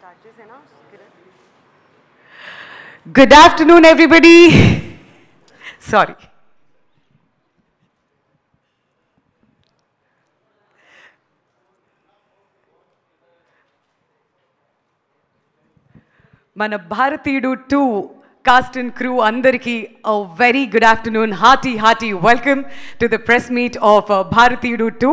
Good afternoon, everybody. Sorry. మన భారతీయుడు 2 cast and crew అందరికీ a very good afternoon, hearty welcome to the press meet of భారతీయుడు 2.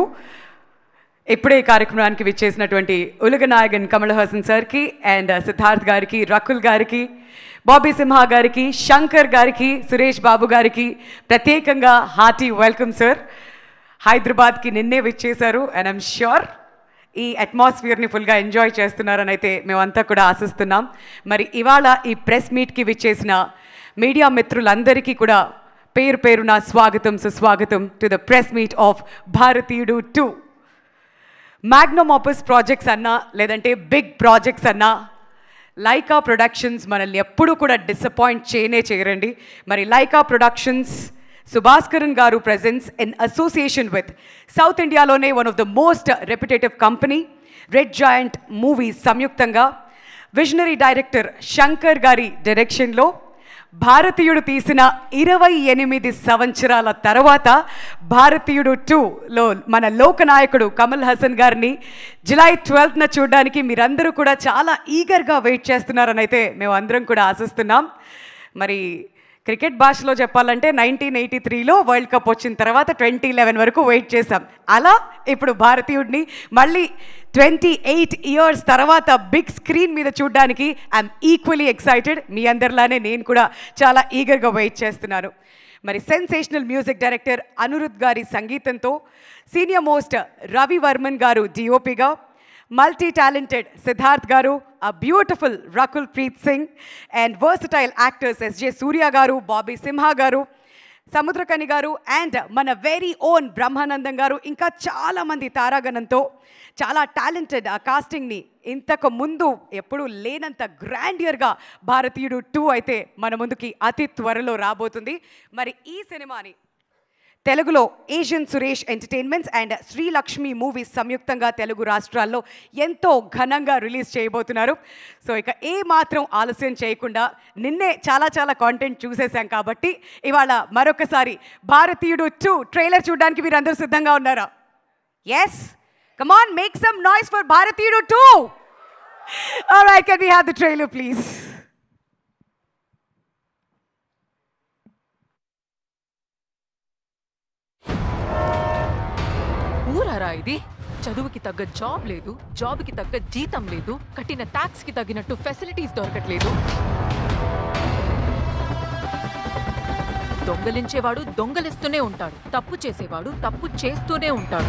ఇప్పుడే కార్యక్రమానికి విచ్చేసినటువంటి ఉలగనాయగన్ కమల్ హాసన్ సార్కి అండ్ సిద్ధార్థ్ గారికి, రకుల్ గారికి, బాబీ సింహా గారికి, శంకర్ గారికి, సురేష్ బాబు గారికి ప్రత్యేకంగా హార్టీ వెల్కమ్ సార్. హైదరాబాద్కి నిన్నే విచ్చేశారు అండ్ ఐమ్ ష్యూర్ ఈ అట్మాస్ఫియర్ని ఫుల్గా ఎంజాయ్ చేస్తున్నారని అయితే మేమంతా కూడా ఆశిస్తున్నాం. మరి ఇవాళ ఈ ప్రెస్ మీట్కి విచ్చేసిన మీడియా మిత్రులందరికీ కూడా పేరు పేరున స్వాగతం, సుస్వాగతం to the press meet of Bharateeyudu 2. Magnum opus projects అన్నా లేదంటే బిగ్ ప్రాజెక్ట్స్ అన్నా లైకా ప్రొడక్షన్స్ మనల్ని ఎప్పుడూ కూడా డిసప్పాయింట్ చేయరండి. మరి Lyca productions Subaskaran garu presence in association with south ఇండియాలోనే one of the most reputative company red giant movies సంయుక్తంగా విజనరీ డైరెక్టర్ శంకర్ గారి డైరెక్షన్లో భారతీయుడు తీసిన 28 సంవత్సరాల తర్వాత భారతీయుడు 2లో మన లోకనాయకుడు కమల్ హాసన్ గారిని జూలై 12న చూడడానికి మీరందరూ కూడా చాలా ఈగర్గా వెయిట్ చేస్తున్నారని అయితే మేము అందరం కూడా ఆశిస్తున్నాం. మరి క్రికెట్ భాషలో చెప్పాలంటే 1983లో వరల్డ్ కప్ వచ్చిన తర్వాత 2011 వరకు వెయిట్ చేశాం. అలా ఇప్పుడు భారతీయుడిని మళ్ళీ 28 ఇయర్స్ తర్వాత బిగ్ స్క్రీన్ మీద చూడడానికి ఐఎమ్ ఈక్వలీ ఎక్సైటెడ్. మీ అందరిలానే నేను కూడా చాలా ఈగర్గా వెయిట్ చేస్తున్నాను. మరి సెన్సేషనల్ మ్యూజిక్ డైరెక్టర్ అనిరుద్ గారి సంగీతంతో సీనియర్ మోస్ట్ రవి వర్మన్ గారు డిఓపిగా, multi talented Siddharth garu, a beautiful Rakul Preet Singh and versatile actors SJ Suryah garu, Bobby Simha గారు, సముద్రకని గారు అండ్ మన వెరీ ఓన్ బ్రహ్మానందం గారు, ఇంకా చాలామంది తారాగణంతో చాలా టాలెంటెడ్ ఆ కాస్టింగ్ని ఇంతకు ముందు ఎప్పుడూ లేనంత గ్రాండియర్గా భారతీయుడు 2 అయితే మన ముందుకి అతి త్వరలో రాబోతుంది. మరి ఈ సినిమాని తెలుగులో Asian Suresh entertainments and Sreelakshmi movies సంయుక్తంగా తెలుగు రాష్ట్రాల్లో ఎంతో ఘనంగా రిలీజ్ చేయబోతున్నారు. సో ఇక ఏ మాత్రం ఆలస్యం చేయకుండా నిన్నే చాలా కాంటెంట్ చూసేసాం కాబట్టి ఇవాళ మరొకసారి భారతీయుడు 2 ట్రైలర్ చూడడానికి మీరు అందరూ సిద్ధంగా ఉన్నారా? Yes, come on, make some noise for Bharateeyudu 2. Alright, can we have the trailer please? ఊరారా ఇది? చదువుకి తగ్గ జాబ్ లేదు, జాబ్కి తగ్గ జీతం లేదు, కట్టిన ట్యాక్స్కి తగినట్టు ఫెసిలిటీస్ దొరకట్లేదు. దొంగలించేవాడు దొంగలిస్తూనే ఉంటాడు, తప్పు చేసేవాడు తప్పు చేస్తూనే ఉంటాడు.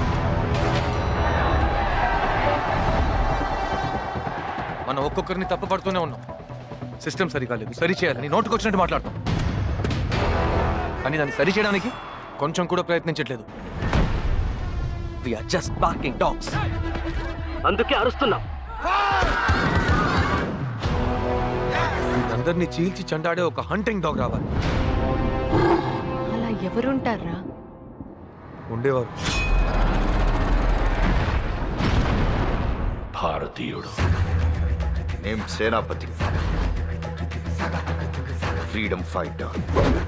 మనం ఒక్కొక్కరిని తప్పు పడుతూనే ఉన్నాం. సిస్టమ్ సరిగా లేదు, సరి చేయాలని నోటుకు వచ్చినట్టు మాట్లాడతాం, కానీ దాన్ని సరి చేయడానికి కొంచెం కూడా ప్రయత్నించట్లేదు. We are just barking dogs. అందుకే అరుస్తున్నాం. అందరినీ చీల్చి చండాడే ఒక హంటింగ్ డాగ్ రావాలి. అలా ఎవరుంటారా? ఉండేవారు. భారతీయుడు నేమ్ సేనాపతి, ఫ్రీడమ్ ఫైటర్.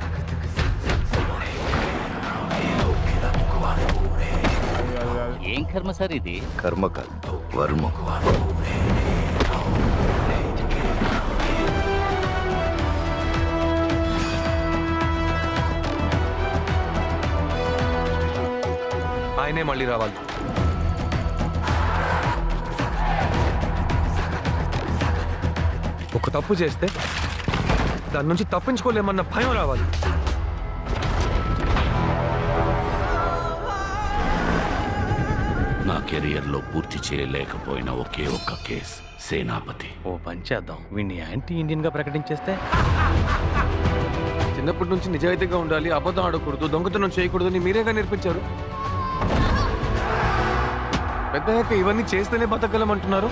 ఏం కర్మ సార్ ఇది? కర్మ కాదు, వర్మ. ఆయనే మళ్ళీ రావాలి. ఒక తప్పు చేస్తే దాని నుంచి తప్పించుకోలేమన్న భయం రావాలి. నా కెరియర్లో పూర్తి చేయలేకపోయిన ఒకే ఒక్క కేస్ సేనాపతి. ఓ పని చేద్దాం, వీడిని యాంటీ ఇండియన్గా ప్రకటించేస్తే. చిన్నప్పటి నుంచి నిజాయితీగా ఉండాలి, అబద్ధం ఆడకూడదు, దొంగతనం చేయకూడదు అని మీరేగా నేర్పించారు. పెద్దయ్యాక ఇవన్నీ చేస్తేనే బతకగలమంటున్నారు.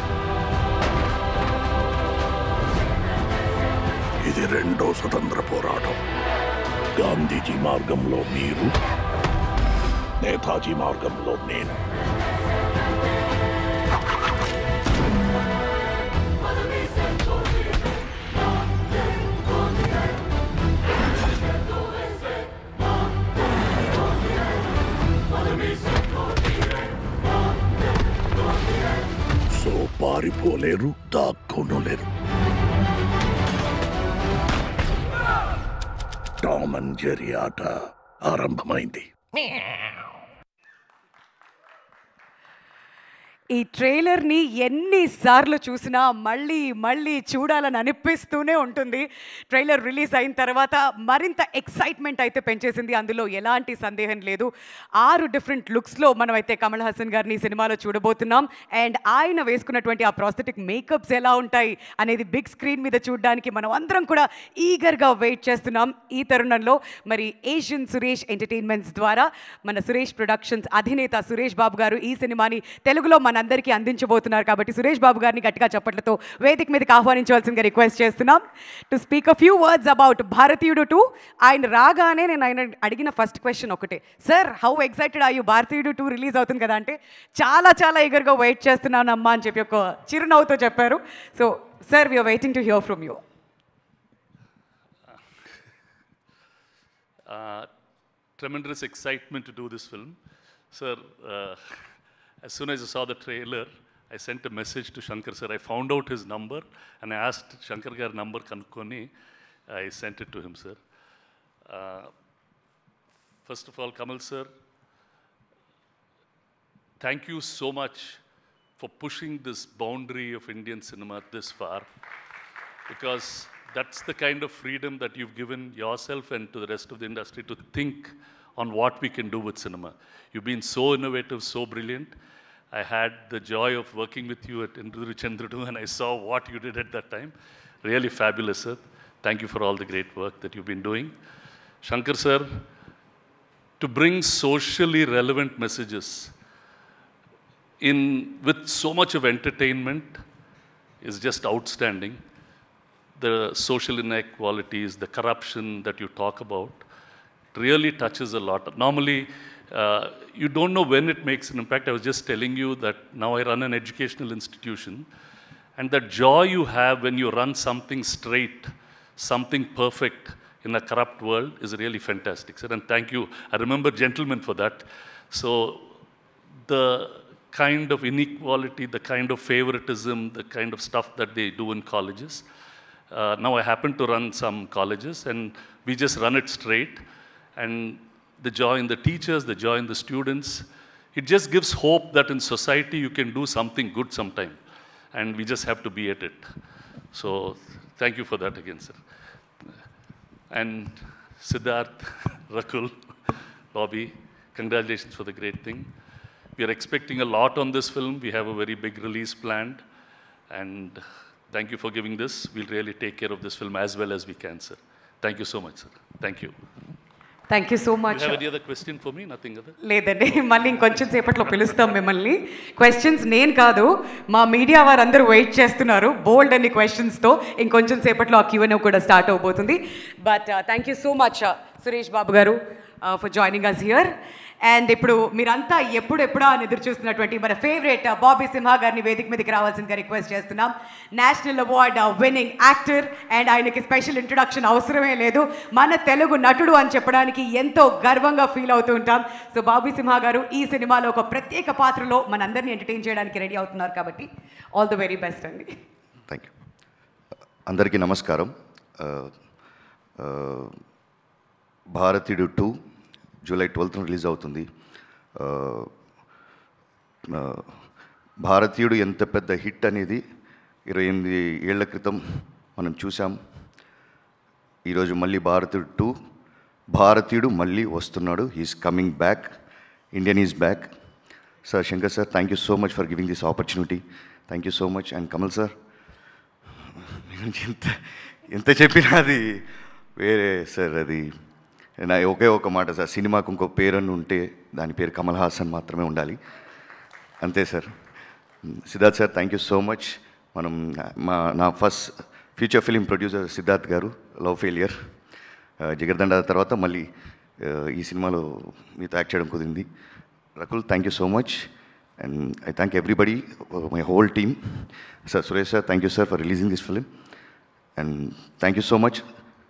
ఇది రెండో స్వతంత్ర పోరాటం. గాంధీజీ మార్గంలో మీరు, నేతాజీ మార్గంలో నేను. పారిపోలేరు, దాక్కోనలేరు. టామ్ అండ్ జెర్రీ ఆట ఆరంభమైంది. ఈ ట్రైలర్ని ఎన్నిసార్లు చూసినా మళ్ళీ మళ్ళీ చూడాలని అనిపిస్తూనే ఉంటుంది. ట్రైలర్ రిలీజ్ అయిన తర్వాత మరింత ఎక్సైట్మెంట్ అయితే పెంచేసింది, అందులో ఎలాంటి సందేహం లేదు. 6 డిఫరెంట్ లుక్స్లో మనమైతే కమల్ హాసన్ గారిని ఈ సినిమాలో చూడబోతున్నాం. అండ్ ఆయన వేసుకున్నటువంటి ఆ ప్రాస్థెటిక్ మేకప్స్ ఎలా ఉంటాయి అనేది బిగ్ స్క్రీన్ మీద చూడడానికి మనం అందరం కూడా ఈగర్గా వెయిట్ చేస్తున్నాం. ఈ తరుణంలో మరి ఏషియన్ సురేష్ ఎంటర్టైన్మెంట్స్ ద్వారా మన సురేష్ ప్రొడక్షన్స్ అధినేత సురేష్ బాబు గారు ఈ సినిమాని తెలుగులో అందరికీ అందించబోతున్నారు. కాబట్టి సురేష్ బాబు గారిని గట్టిగా చప్పట్లతో వేదిక మీదకి ఆహ్వానించవలసిందిగా రిక్వెస్ట్ చేస్తున్నాం to speak a few words about Bharateeyudu 2. ఆయన రాగానే నేను ఆయన అడిగిన ఫస్ట్ క్వశ్చన్ ఒకటే, sir how excited are you? Bharateeyudu 2 release అవుతుంది కదా అంటే చాలా చాలా ఈగర్గా వెయిట్ చేస్తున్నాను అమ్మా అని చెప్పి ఒక చిరునవ్వుతో చెప్పారు. So sir, we are waiting to hear from you. Tremendous excitement to do this film. Sir, as soon as I saw the trailer, I sent a message to Shankar sir. I found out his number and I asked Shankar gar number kanukkoni. I sent it to him, sir. First of all, Kamal sir, thank you so much for pushing this boundary of Indian cinema this far, because that's the kind of freedom that you've given yourself and to the rest of the industry to think on what we can do with cinema. You've been so innovative, so brilliant. I had the joy of working with you at Indru Chandrudu and I saw what you did at that time. Really fabulous, sir. Thank you for all the great work that you've been doing. Shankar sir, to bring socially relevant messages with so much of entertainment is just outstanding. The social inequalities, the corruption that you talk about, really touches a lot. Normally, you don't know when it makes an impact. I was just telling you that now I run an educational institution, and that joy you have when you run something straight, something perfect in a corrupt world is really fantastic, sir. And thank you. I remember gentlemen for that. So the kind of inequality, the kind of favoritism, the kind of stuff that they do in colleges. Now I happen to run some colleges and we just run it straight. And the joy in the teachers, the joy in the students, it just gives hope that in society you can do something good sometime. And we just have to be at it. So thank you for that again, sir. And Siddharth, Rakul, Bobby, congratulations for the great thing. We are expecting a lot on this film. We have a very big release planned. And thank you for giving this. We'll really take care of this film as well as we can, sir. Thank you so much, sir. Thank you. Thank you so much. You have any other question for me? Nothing other? లేదండి, మళ్ళీ ఇంకొంచెం సేపట్లో పిలుస్తాం మిమ్మల్ని. Questions నేను కాదు, మా media వారందరూ వెయిట్ చేస్తున్నారు బోల్డ్ అన్ని క్వశ్చన్స్తో. ఇంకొంచెం సేపట్లో ఆ Q&A కూడా స్టార్ట్ అవబోతుంది. But thank you so much Suresh Babu garu for joining us here. And ఇప్పుడు మీరంతా ఎప్పుడెప్పుడా అని ఎదురు చూస్తున్నటువంటి మన ఫేవరెట్ బాబీ సింహా గారిని వేదిక మీదకి రావాల్సిందిగా రిక్వెస్ట్ చేస్తున్నాం. National award winning actor, and ఆయనకి స్పెషల్ ఇంట్రొడక్షన్ అవసరమే లేదు. మన తెలుగు నటుడు అని చెప్పడానికి ఎంతో గర్వంగా ఫీల్ అవుతూ ఉంటాం. సో బాబీ సింహా గారు ఈ సినిమాలో ఒక ప్రత్యేక పాత్రలో మనందరినీ ఎంటర్టైన్ చేయడానికి రెడీ అవుతున్నారు కాబట్టి ఆల్ ది వెరీ బెస్ట్ అండి. Thank you. అందరికీ నమస్కారం. భారతీయుడు 2 జూలై 12th రిలీజ్ అవుతుంది. భారతీయుడు ఎంత పెద్ద హిట్ అనేది 28 ఏళ్ల క్రితం మనం చూసాం. ఈరోజు మళ్ళీ భారతీయుడు మళ్ళీ వస్తున్నాడు. He is coming back. Indian is back. Sir, Shankar sir, thank you so much for giving this opportunity. Thank you so much. And Kamal sir, ఎంత చెప్పినా అది వేరే సార్. అది నా ఒకే ఒక మాట సార్, సినిమాకు ఇంకో పేరని ఉంటే దాని పేరు కమల్ హాసన్ మాత్రమే ఉండాలి, అంతే sir. Siddharth sir, thank you so much. మనం నా first future film producer Siddharth garu, love failure, Jigarthanda తర్వాత మళ్ళీ ఈ సినిమాలో మీతో యాక్ట్ చేయడం కుదిరింది. Rakul, thank you so much. And I thank everybody, my whole team. Sir, Suresh sir, thank you sir for releasing this film. And thank you so much.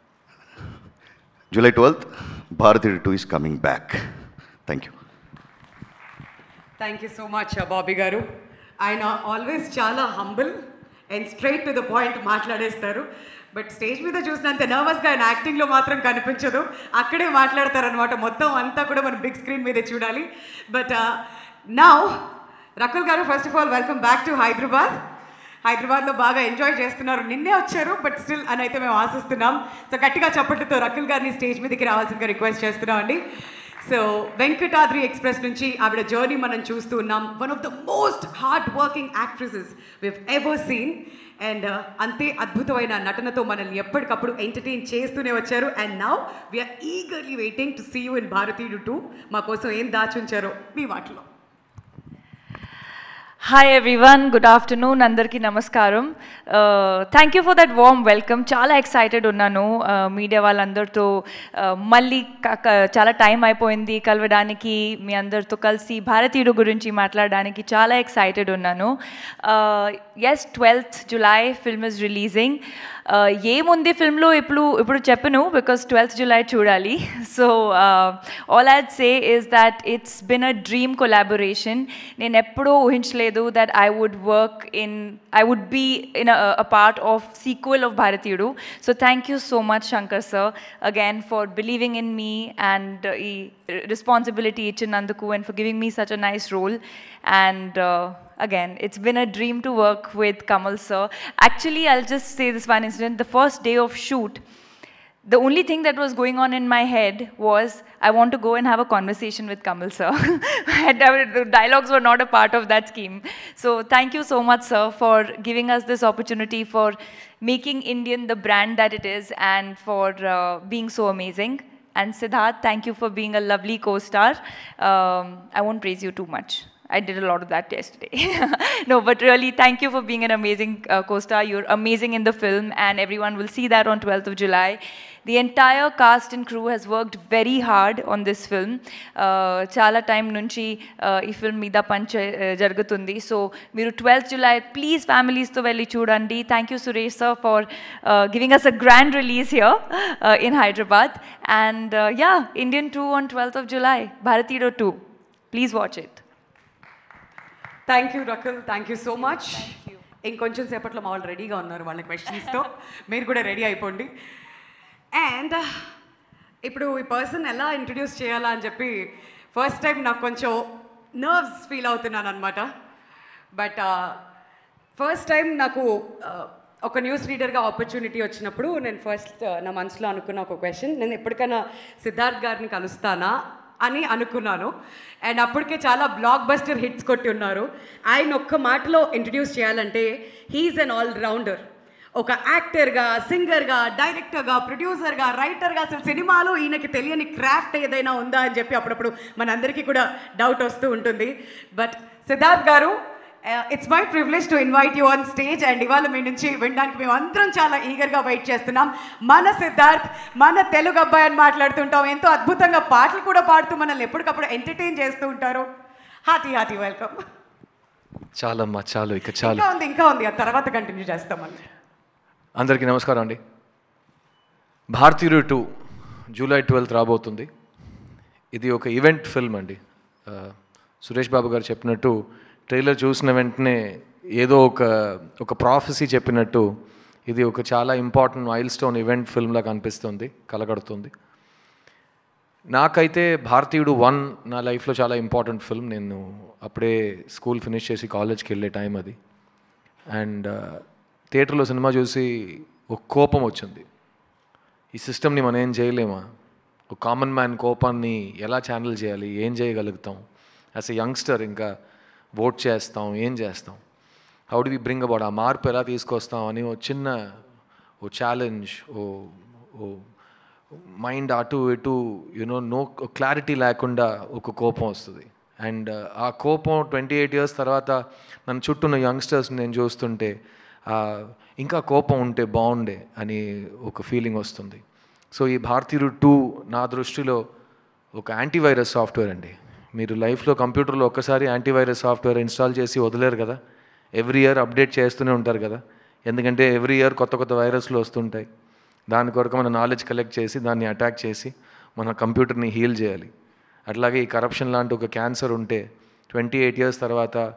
July 12th, Bharatiyudu 2 is coming back. Thank you. Thank you so much Bobby garu. ఆయన always చాలా humble and straight to the point మాట్లాడేస్తారు. But stage మీద చూసినంత నర్వస్గా ఆయన యాక్టింగ్లో మాత్రం కనిపించదు, అక్కడే మాట్లాడతారనమాట. మొత్తం అంతా కూడా మనం బిగ్ స్క్రీన్ మీదే చూడాలి. But now Rakul garu, first of all welcome back to హైదరాబాద్లో బాగా ఎంజాయ్ చేస్తున్నారు. నిన్నే వచ్చారు బట్ స్టిల్ అని అయితే మేము ఆశిస్తున్నాం. సో గట్టిగా చప్పట్లతో రకుల్ గారిని స్టేజ్ మీదకి రావాల్సిందిగా రిక్వెస్ట్ చేస్తున్నాం అండి. సో వెంకటాద్రి ఎక్స్ప్రెస్ నుంచి ఆవిడ జర్నీ మనం చూస్తూ ఉన్నాం. One of the most hard working actresses we've ever seen. And అంతే అద్భుతమైన నటనతో మనల్ని ఎప్పటికప్పుడు ఎంటర్టైన్ చేస్తూనే వచ్చారు. And now we're eagerly waiting to see you in Bharatiyudu 2. మా కోసం ఏం దాచుంచారో మీ వాటిలో. Hi everyone, good afternoon, andarki namaskaram. Thank you for that warm welcome. Chala excited unnanu media vallandartho malli chala time ayipoyindi kalvadaniki mi andartho kalsi bharatiyudu gurinchi maatladaniki chala excited unnanu. Yes, 12th July film is releasing. ఏముంది ఫిల్మ్లో ఇప్పుడు చెప్పను because 12th July చూడాలి. So all I'd say is that it's been a dream collaboration. నేను ఎప్పుడూ ఊహించలేదు that I would be in a part of sequel of Bharatiyudu. So thank you so much Shankar sir again for believing in me and ఈ responsibility ఇచ్చినందుకు and for giving me such a nice role. And again, it's been a dream to work with Kamal sir. Actually, I'll just say this one incident. The first day of shoot, the only thing that was going on in my head was I want to go and have a conversation with Kamal sir. The dialogues were not a part of that scheme. So thank you so much sir for giving us this opportunity, for making Indian the brand that it is, and for being so amazing. And Siddharth, thank you for being a lovely co-star. I won't praise you too much. I did a lot of that yesterday. No, but really, thank you for being an amazing co-star. You're amazing in the film, and everyone will see that on 12th of July. The entire cast and crew has worked very hard on this film. Chala time nunchi ee film mida punch jargutundi. So, meeru 12th July, please families to velli chudandi. Thank you Suresh sir for giving us a grand release here in Hyderabad. And yeah, Indian 2 on 12th of July, Bharatiyudu 2. Please watch it. Thank you Rakul, thank you so much. ఇంకొంచెం సేపట్లో మా వాళ్ళు రెడీగా ఉన్నారు వాళ్ళ క్వశ్చన్స్తో. మీరు కూడా ready అయిపోండి. అండ్ ఇప్పుడు ఈ పర్సన్ ఎలా ఇంట్రడ్యూస్ చేయాలా అని చెప్పి ఫస్ట్ టైం నాకు కొంచెం నర్వ్స్ ఫీల్ అవుతున్నాను అనమాట. బట్ ఫస్ట్ టైం నాకు ఒక న్యూస్ రీడర్గా ఆపర్చునిటీ వచ్చినప్పుడు నేను ఫస్ట్ నా మనసులో అనుకున్న ఒక క్వశ్చన్, నేను ఎప్పటికైనా సిద్ధార్థ్ గారిని కలుస్తానా అని అనుకున్నాను. అండ్ అప్పటికే చాలా బ్లాక్ బస్టర్ హిట్స్ కొట్టి ఉన్నారు. ఆయన ఒక్క మాటలో ఇంట్రడ్యూస్ చేయాలంటే హీఈస్ అన్ ఆల్ రౌండర్. ఒక యాక్టర్గా, సింగర్గా, డైరెక్టర్గా, ప్రొడ్యూసర్గా, రైటర్గా, అసలు సినిమాలో ఈయనకి తెలియని క్రాఫ్ట్ ఏదైనా ఉందా అని చెప్పి అప్పుడప్పుడు మనందరికీ కూడా డౌట్ వస్తూ ఉంటుంది. But Siddharth garu, it's my privilege to invite you on stage. And ఇవాళ మీ నుంచి వినడానికి మేము అందరం చాలా ఈగర్గా వెయిట్ చేస్తున్నాం. మన సిద్ధార్థ్ మన తెలుగు అబ్బాయి అని మాట్లాడుతుంటాం, ఎంతో అద్భుతంగా పాటలు కూడా పాడుతూ మనల్ని ఎప్పటికప్పుడు ఎంటర్టైన్ చేస్తూ ఉంటారు. Hearty welcome. చాలమ్మా చాలు, ఇక చాలు. ఇంకా ఉంది, ఆ తర్వాత కంటిన్యూ చేస్తామండి. అందరికీ నమస్కారం అండి. భారతీయుడు 2 July 12th రాబోతుంది. ఇది ఒక ఈవెంట్ ఫిల్మ్ అండి. సురేష్ బాబు గారు చెప్పినట్టు ట్రైలర్ చూసిన వెంటనే ఏదో ఒక ప్రాఫెసీ చెప్పినట్టు ఇది ఒక చాలా ఇంపార్టెంట్ మైల్ స్టోన్ ఈవెంట్ ఫిల్మ్లా కనిపిస్తుంది, కలగడుతుంది. నాకైతే భారతీయుడు 1 నా లైఫ్లో చాలా ఇంపార్టెంట్ ఫిల్మ్. నేను అప్పుడే స్కూల్ ఫినిష్ చేసి కాలేజ్కి వెళ్ళే టైం అది. అండ్ థియేటర్లో సినిమా చూసి ఒక కోపం వచ్చింది. ఈ సిస్టమ్ని మనం ఏం చేయలేమా? ఒక కామన్ మ్యాన్ కోపాన్ని ఎలా ఛానల్ చేయాలి, ఏం చేయగలుగుతాం? యాజ్ ఎ యంగ్స్టర్ ఇంకా ఓట్ చేస్తాం, ఏం చేస్తాం? How do we bring about ఆ మార్పు ఎలా తీసుకొస్తాం అని ఓ చిన్న ఛాలెంజ్, ఓ మైండ్ అటు ఇటు నో క్లారిటీ లేకుండా ఒక కోపం వస్తుంది. అండ్ ఆ కోపం 28 years తర్వాత నన్ను చుట్టూన్న యంగ్స్టర్స్ నేను చూస్తుంటే ఇంకా కోపం ఉంటే బాగుండే అని ఒక ఫీలింగ్ వస్తుంది. సో ఈ భారతీయుడు 2 నా దృష్టిలో ఒక యాంటీవైరస్ సాఫ్ట్వేర్ అండి. మీరు లైఫ్లో కంప్యూటర్లో ఒక్కసారి యాంటీవైరస్ సాఫ్ట్వేర్ ఇన్స్టాల్ చేసి వదిలేరు కదా, ఎవ్రీ ఇయర్ అప్డేట్ చేస్తూనే ఉంటారు కదా. ఎందుకంటే ఎవ్రీ ఇయర్ కొత్త వైరస్లు వస్తుంటాయి. దాని కొరకు మన నాలెడ్జ్ కలెక్ట్ చేసి దాన్ని అటాక్ చేసి మన కంప్యూటర్ని హీల్ చేయాలి. అట్లాగే ఈ కరప్షన్ లాంటి ఒక క్యాన్సర్ ఉంటే 28 years తర్వాత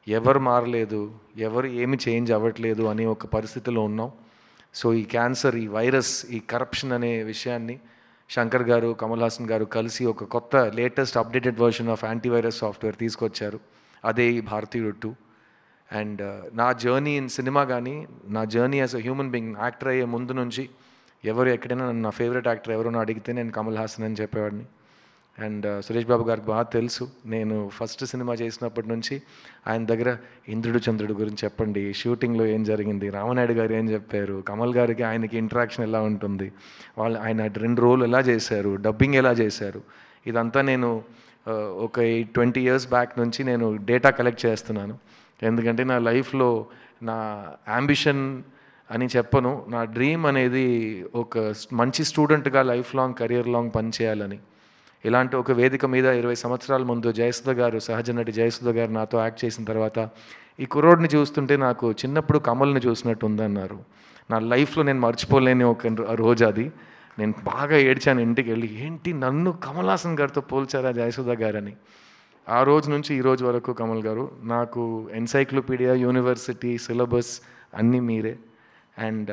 ఎవరు మారలేదు, ఎవరు ఏమి చేంజ్ అవ్వట్లేదు అనే ఒక పరిస్థితిలో ఉన్నాం. సో ఈ క్యాన్సర్, ఈ వైరస్, ఈ కరప్షన్ అనే విషయాన్ని శంకర్ గారు, కమల్ హాసన్ గారు కలిసి ఒక కొత్త latest updated version of antivirus software తీసుకొచ్చారు. అదే ఈ భారతీయుడు 2. అండ్ నా జర్నీ ఇన్ సినిమా కానీ, నా journey as a human being, actor అయ్యే ముందు నుంచి ఎవరు ఎక్కడైనా నా ఫేవరెట్ యాక్టర్ ఎవరైనా అడిగితే నేను కమల్ హాసన్ అని చెప్పేవాడిని. అండ్ సురేష్ బాబు గారికి బాగా తెలుసు, నేను ఫస్ట్ సినిమా చేసినప్పటి నుంచి ఆయన దగ్గర ఇంద్రుడు చంద్రుడు గురించి చెప్పండి, షూటింగ్లో ఏం జరిగింది, రామనాయుడు గారు ఏం చెప్పారు, కమల్ గారికి ఆయనకి ఇంటరాక్షన్ ఎలా ఉంటుంది, ఆయన 2 రోల్ ఎలా చేశారు, డబ్బింగ్ ఎలా చేశారు, ఇదంతా నేను ఒక 20 years బ్యాక్ నుంచి నేను డేటా కలెక్ట్ చేస్తున్నాను. ఎందుకంటే నా లైఫ్లో నా యాంబిషన్ అని చెప్పను, నా డ్రీమ్ అనేది ఒక మంచి స్టూడెంట్గా లైఫ్ లాంగ్, కెరియర్ లాంగ్ పనిచేయాలని. ఇలాంటి ఒక వేదిక మీద 20 సంవత్సరాల ముందు జయసుధ గారు, సహజ నటి జయసుధ గారు నాతో యాక్ట్ చేసిన తర్వాత ఈ కుర్రోడ్ని చూస్తుంటే నాకు చిన్నప్పుడు కమల్ని చూసినట్టు ఉందన్నారు. నా లైఫ్లో నేను మర్చిపోలేని ఒక రోజు అది. నేను బాగా ఏడ్చాను ఇంటికి వెళ్ళి, ఏంటి నన్ను కమల్ హాసన్ గారితో పోల్చారా జయసుధ గారని. ఆ రోజు నుంచి ఈ రోజు వరకు కమల్ గారు నాకు ఎన్సైక్లోపీడియా, యూనివర్సిటీ, సిలబస్ అన్నీ మీరే. అండ్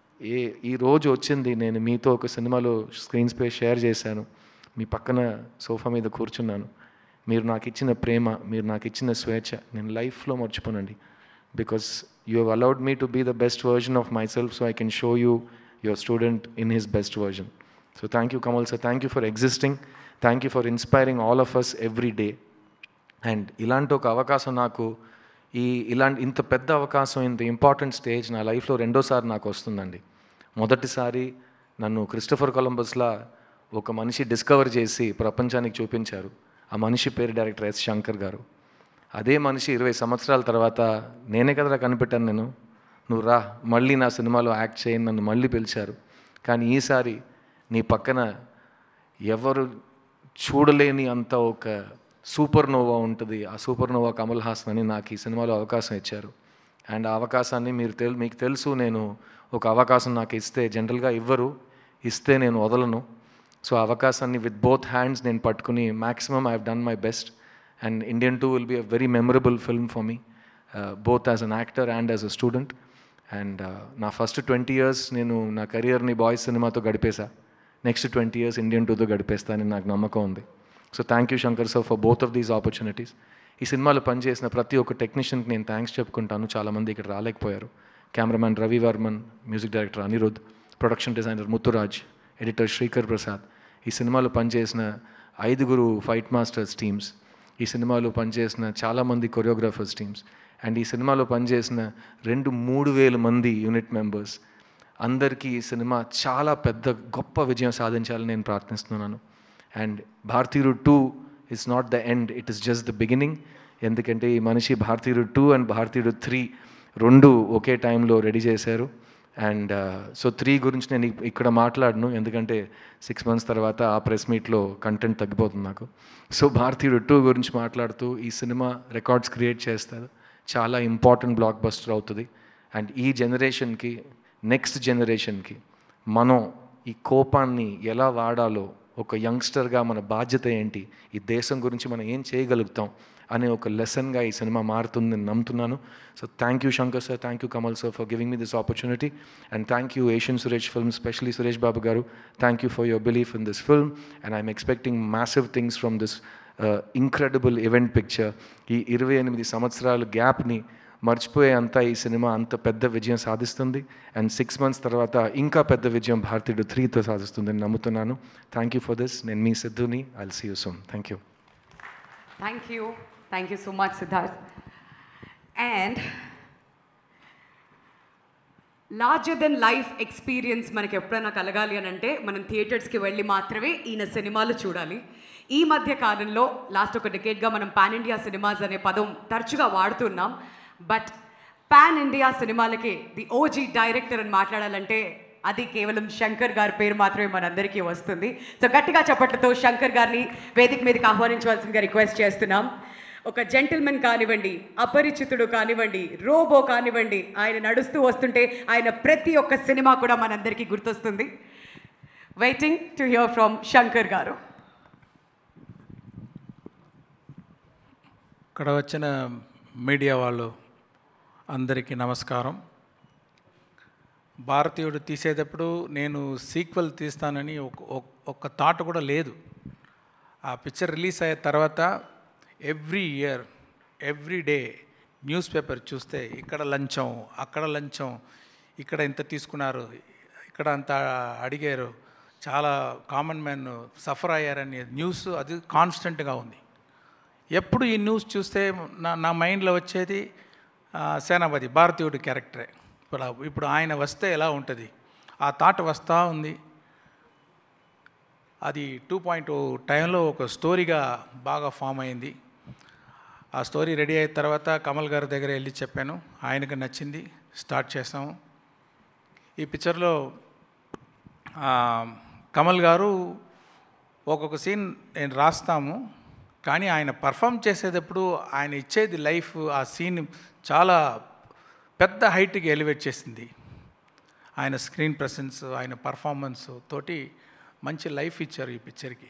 ఈ రోజు వచ్చింది, నేను మీతో ఒక సినిమాలో స్క్రీన్ స్పేస్ షేర్ చేశాను, మీ పక్కన సోఫా మీద కూర్చున్నాను. మీరు నాకు ఇచ్చిన ప్రేమ, మీరు నాకు ఇచ్చిన స్వేచ్ఛ నేను లైఫ్లో మర్చిపోనండి. Because you have allowed me to be the best version of myself, so I can show you your student in his best version. So thank you Kamal sir, thank you for existing, thank you for inspiring all of us every day. And ఇలాంటి ఒక అవకాశం నాకు, ఇంత పెద్ద అవకాశం, ఇంత important stage నా లైఫ్లో 2సారి నాకు వస్తుందండి. మొదటిసారి నన్ను క్రిస్టఫర్ కొలంబస్లా ఒక మనిషి డిస్కవర్ చేసి ప్రపంచానికి చూపించారు. ఆ మనిషి పేరు డైరెక్టర్ ఎస్ శంకర్ గారు. అదే మనిషి 20 సంవత్సరాల తర్వాత నేనే కదరా కనిపెట్టాను, నువ్వు రా మళ్ళీ నా సినిమాలో యాక్ట్ చేయని నన్ను మళ్ళీ పిలిచారు. కానీ ఈసారి నీ పక్కన ఎవరు చూడలేని అంత ఒక సూపర్ నోవా ఉంటుంది, ఆ సూపర్ నోవా కమల్ హాసన్ అని నాకు ఈ సినిమాలో అవకాశం ఇచ్చారు. అండ్ ఆ అవకాశాన్ని మీకు తెలుసు, నేను ఒక అవకాశం నాకు ఇస్తే జనరల్గా ఇవ్వరు, ఇస్తే నేను వదలను. సో ఆ అవకాశాన్ని విత్ బోత్ హ్యాండ్స్ నేను పట్టుకుని maximum I have done my best. And Indian 2 will be a very memorable film for me, both as an actor and as a student. And నా ఫస్ట్ 20 years నేను నా కెరియర్ని boys సినిమాతో గడిపేశా. Next 20 years Indian 2తో గడిపేస్తానని నాకు నమ్మకం ఉంది. So thank you Shankar sir for both of these opportunities. ఈ సినిమాలో పనిచేసిన ప్రతి ఒక్క టెక్నీషియన్కి నేను థ్యాంక్స్ చెప్పుకుంటాను. చాలామంది ఇక్కడ రాలేకపోయారు. Cameraman Ravi Varman, music director Anirudh, production designer Muthuraj, editor Sreekar Prasad, ఈ సినిమాలో పనిచేసిన 5 ఫైట్ మాస్టర్స్ టీమ్స్, ఈ సినిమాలో పనిచేసిన చాలామంది కొరియోగ్రాఫర్స్ టీమ్స్, అండ్ ఈ సినిమాలో పనిచేసిన 2-3 వేల మంది యూనిట్ మెంబర్స్ అందరికీ ఈ సినిమా చాలా పెద్ద గొప్ప విజయం సాధించాలని నేను ప్రార్థిస్తున్నాను. And Bharatiyudu 2 is not the end, it is just the beginning. ఎందుకంటే ఈ మనిషి భారతీయుడు 2 అండ్ భారతీయుడు 3 2 ఒకే టైంలో రెడీ చేశారు. అండ్ సో 3 గురించి నేను ఇక్కడ మాట్లాడను, ఎందుకంటే 6 months తర్వాత ఆ ప్రెస్ మీట్లో కంటెంట్ తగ్గిపోతుంది నాకు. సో భారతీయుడు 2 గురించి మాట్లాడుతూ ఈ సినిమా రికార్డ్స్ క్రియేట్ చేస్తారు, చాలా ఇంపార్టెంట్ బ్లాక్ బస్టర్ అవుతుంది. అండ్ ఈ జనరేషన్కి, నెక్స్ట్ జనరేషన్కి మనం ఈ కోపాన్ని ఎలా వాడాలో, ఒక యంగ్స్టర్గా మన బాధ్యత ఏంటి, ఈ దేశం గురించి మనం ఏం చేయగలుగుతాం అనే ఒక లెసన్గా ఈ సినిమా మారుతుందని నేను నమ్ముతున్నాను. So thank you Shankar sir, thank you Kamal sir for giving me this opportunity. And thank you Asian Suresh Film, specially Suresh Babu garu, thank you for your belief in this film. And I'm expecting massive things from this incredible event picture. ఈ 28 సంవత్సరాల గ్యాప్ని మర్చిపోయే అంతా ఈ cinema అంత పెద్ద విజయం సాధిస్తుంది. And 6 months తర్వాత ఇంకా పెద్ద విజయం భారతీయుడు 3తో సాధిస్తుందని నమ్ముతున్నాను. Thank you for this. నేను మీ సిద్ధుని. I'll see you soon. Thank you. Thank you so much Siddharth. And larger than life experience మనకి ఎప్పుడైనా కలగాలి అని అంటే మనం థియేటర్స్కి వెళ్ళి మాత్రమే ఈయన సినిమాలు చూడాలి. ఈ మధ్య కాలంలో లాస్ట్ ఒక డెకేడ్గా మనం పాన్ ఇండియా సినిమాస్ అనే పదం తరచుగా వాడుతున్నాం. బట్ పాన్ ఇండియా సినిమాలకి ది ఓజీ డైరెక్టర్ అని మాట్లాడాలంటే అది కేవలం శంకర్ గారి పేరు మాత్రమే మనందరికీ వస్తుంది. సో గట్టిగా చప్పట్లతో శంకర్ గారిని వేదిక మీదకి ఆహ్వానించవలసిందిగా రిక్వెస్ట్ చేస్తున్నాం. ఒక జెంటిల్మెన్ కానివ్వండి, అపరిచితుడు కానివ్వండి, రోబో కానివ్వండి, ఆయన నడుస్తూ వస్తుంటే ఆయన ప్రతి ఒక్క సినిమా కూడా మనందరికీ గుర్తొస్తుంది. Waiting to hear from Shankar garu. ఇక్కడ వచ్చిన మీడియా వాళ్ళు అందరికీ నమస్కారం. భారతీయుడు తీసేటప్పుడు నేను సీక్వెల్ తీస్తానని ఒక థాట్ కూడా లేదు. ఆ పిక్చర్ రిలీజ్ అయిన తర్వాత every year every day newspaper చూస్తే ఇక్కడ లంచం, అక్కడ లంచం, ఇక్కడ ఇంత తీసుకున్నారు, ఇక్కడ అంత అడిగారు, చాలా కామన్ మ్యాన్ సఫర్ అయ్యారని న్యూస్ అది కాన్స్టెంట్గా ఉంది. ఎప్పుడు ఈ న్యూస్ చూస్తే నా మైండ్లో వచ్చేది సేనాపతి భారతీయుడి క్యారెక్టరే. ఇప్పుడు ఆయన వస్తే ఎలా ఉంటుంది ఆ థాట్ వస్తూ ఉంది. అది 2.0 టైంలో ఒక స్టోరీగా బాగా ఫామ్ అయింది. ఆ స్టోరీ రెడీ అయిన తర్వాత కమల్ గారి దగ్గర వెళ్ళి చెప్పాను, ఆయనకు నచ్చింది, స్టార్ట్ చేసాము. ఈ పిక్చర్లో కమల్ గారు ఒక్కొక్క సీన్ నేను రాస్తాము, కానీ ఆయన పర్ఫామ్ చేసేటప్పుడు ఆయన ఇచ్చేది లైఫ్, ఆ సీన్ చాలా పెద్ద హైట్కి ఎలివేట్ చేసింది. ఆయన స్క్రీన్ ప్రెసెన్స్, ఆయన పర్ఫార్మెన్స్ తోటి మంచి లైఫ్ ఇచ్చారు ఈ పిక్చర్కి.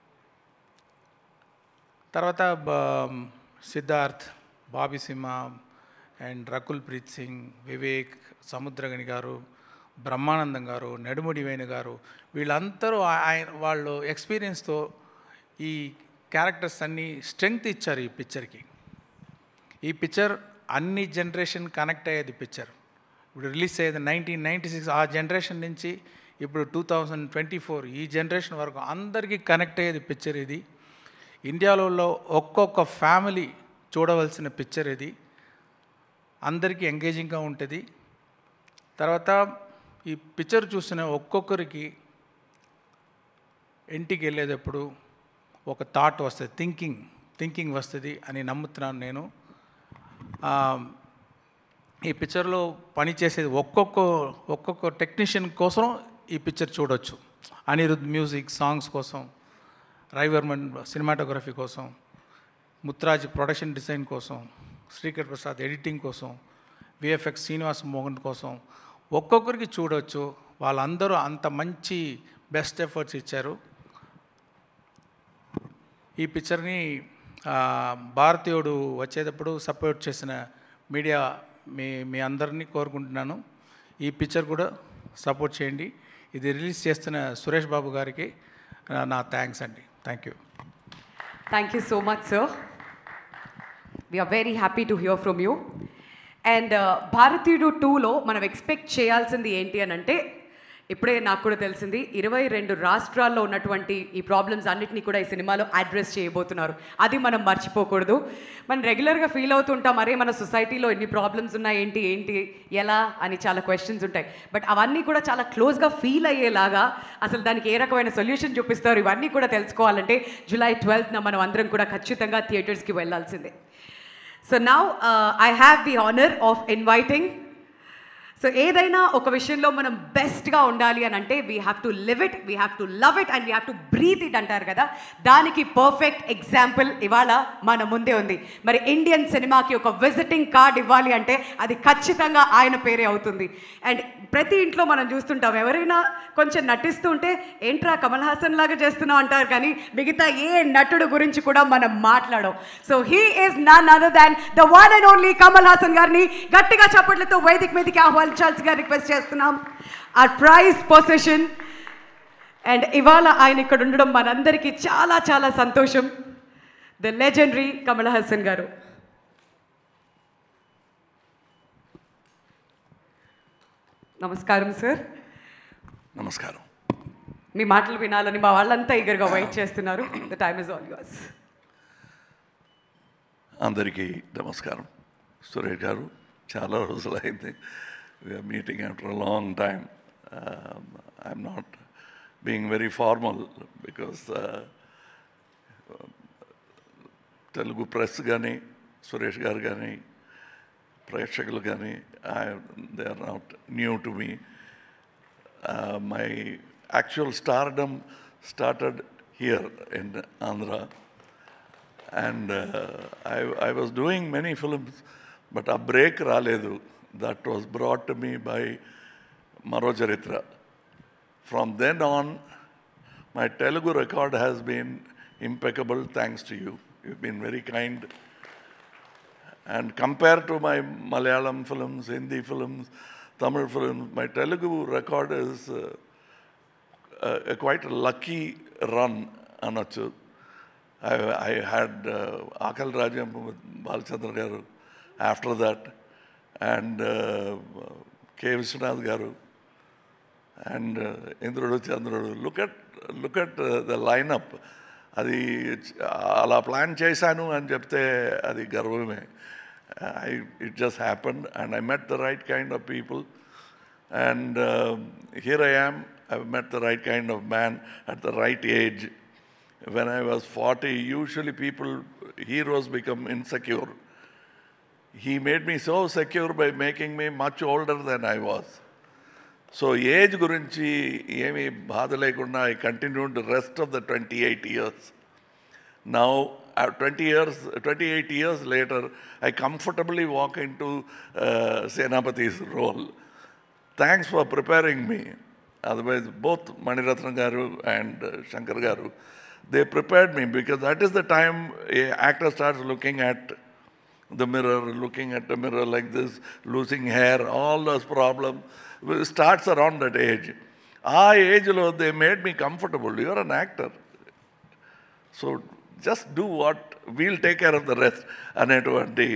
తర్వాత సిద్ధార్థ్, బాబీ సింహ అండ్ రకుల్ ప్రీత్ సింగ్, వివేక్, సముద్రగని గారు, బ్రహ్మానందం గారు, నెడుముడి వేణు గారు, వీళ్ళందరూ వాళ్ళు ఎక్స్పీరియన్స్తో ఈ క్యారెక్టర్స్ అన్నీ స్ట్రెంగ్త్ ఇచ్చారు ఈ పిక్చర్కి. ఈ పిక్చర్ అన్ని జనరేషన్ కనెక్ట్ అయ్యేది పిక్చర్. ఇప్పుడు రిలీజ్ అయ్యేది 1996, ఆ జనరేషన్ నుంచి ఇప్పుడు 2024 ఈ జనరేషన్ వరకు అందరికీ కనెక్ట్ అయ్యేది పిక్చర్ ఇది. ఇండియాలో ఒక్కొక్క ఫ్యామిలీ చూడవలసిన పిక్చర్ ఇది. అందరికీ ఎంగేజింగ్గా ఉంటుంది. తర్వాత ఈ పిక్చర్ చూసిన ఒక్కొక్కరికి ఇంటికి వెళ్ళేటప్పుడు ఒక థాట్ వస్తుంది, థింకింగ్ వస్తుంది అని నమ్ముతున్నాను నేను. ఈ పిక్చర్లో పనిచేసేది ఒక్కొక్క టెక్నీషియన్ కోసం ఈ పిక్చర్ చూడొచ్చు. అనిరుద్ మ్యూజిక్, సాంగ్స్ కోసం, రవివర్మన్ సినిమాటోగ్రఫీ కోసం, ముత్రాజ్ ప్రొడక్షన్ డిజైన్ కోసం, శ్రీకర్ ప్రసాద్ ఎడిటింగ్ కోసం, విఎఫ్ఎక్స్ శ్రీనివాస్ మోహన్ కోసం ఒక్కొక్కరికి చూడవచ్చు. వాళ్ళందరూ అంత మంచి బెస్ట్ ఎఫర్ట్స్ ఇచ్చారు. ఈ పిక్చర్ని భారతీయుడు వచ్చేటప్పుడు సపోర్ట్ చేసిన మీడియా మీ అందరినీ కోరుకుంటున్నాను, ఈ పిక్చర్ కూడా సపోర్ట్ చేయండి. ఇది రిలీజ్ చేస్తున్న సురేష్ బాబు గారికి నా థ్యాంక్స్ అండి. Thank you. Thank you so much, sir. We are very happy to hear from you. And భారతీయుడు 2లో మనం ఎక్స్పెక్ట్ చేయాల్సింది ఏంటి అని అంటే, ఇప్పుడే నాకు కూడా తెలిసింది 22 రాష్ట్రాల్లో ఉన్నటువంటి ఈ ప్రాబ్లమ్స్ అన్నిటినీ కూడా ఈ సినిమాలో అడ్రస్ చేయబోతున్నారు. అది మనం మర్చిపోకూడదు. మనం రెగ్యులర్గా ఫీల్ అవుతుంటాం, మరే మన సొసైటీలో ఎన్ని ప్రాబ్లమ్స్ ఉన్నాయి, ఏంటి ఎలా అని చాలా క్వశ్చన్స్ ఉంటాయి. బట్ అవన్నీ కూడా చాలా క్లోజ్గా ఫీల్ అయ్యేలాగా అసలు దానికి ఏ రకమైన సొల్యూషన్ చూపిస్తారు, ఇవన్నీ కూడా తెలుసుకోవాలంటే July 12th మనం అందరం కూడా ఖచ్చితంగా థియేటర్స్కి వెళ్ళాల్సిందే. So now I have the honour of inviting. So ఏదైనా ఒక విషయంలో మనం బెస్ట్గా ఉండాలి అని అంటే we have to live it, we have to love it and we have to breathe it అంటారు కదా. దానికి పర్ఫెక్ట్ ఎగ్జాంపుల్ ఇవాళ మన ముందే ఉంది. మరి ఇండియన్ సినిమాకి ఒక విజిటింగ్ కార్డ్ ఇవ్వాలి అంటే అది ఖచ్చితంగా ఆయన పేరే అవుతుంది. అండ్ ప్రతి ఇంట్లో మనం చూస్తుంటాం, ఎవరైనా కొంచెం నటిస్తూ ఉంటే ఏంట్రా కమల్ హాసన్ లాగా చేస్తున్నావు అంటారు, కానీ మిగతా ఏ నటుడు గురించి కూడా మనం మాట్లాడం. So he is none other than the one and only Kamal Haasan గారిని గట్టిగా చప్పట్లతో వేదిక మీదకి ఆహ్వానించాల్సిగా రిక్వెస్ట్ చేస్తున్నాం. Our prize possession. అండ్ ఇవాళ ఆయన ఇక్కడ ఉండడం మనందరికీ చాలా చాలా సంతోషం. ద లెజెండరీ కమల్ హాసన్ గారు. నమస్కారం సార్. నమస్కారం. మీ మాటలు వినాలని మా వాళ్ళంతా ఈగర్గా వెయిట్ చేస్తున్నారు. The time is all yours. అందరికీ నమస్కారం. సురేష్ గారు, చాలా రోజులైంది. We're meeting after a long time. I'm not being very formal because Telugu press కానీ, సురేష్ గారు కానీ, ప్రేక్షకులు కానీ, they are not new to me. My actual stardom started here in Andhra, and I was doing many films, but a break raledu that was brought to me by Maro Charitra. From then on, my Telugu record has been impeccable thanks to you. You've been very kind, And compared to my Malayalam films, Hindi films, Tamil films, my Telugu record is quite a lucky run, Anachu. I had Akal Rajam with Balchandra Garu after that, and K. Vishwanath Garu, and Indrudu Chandrudu. Look at the lineup. అది అలా plan చేశాను అని చెప్తే అది గర్వమే. It just happened, and I met the right kind of people, and here I am. I've met the right kind of man at the right age. When I was 40, usually heroes become insecure. He made me so secure by making me much older than I was. So age gurinchi emi baadha lekunda I continued the rest of the 28 years. Now 28 years later, I comfortably walk into Senapati's role. Thanks for preparing me. Otherwise, both Maniratnam Garu and Shankar Garu, they prepared me, because that is the time an actor starts looking at the mirror like this, losing hair, all those problems. Starts around that age. Age lo they made me comfortable. You're an actor, so just do what, we'll take care of the rest. Anetvanti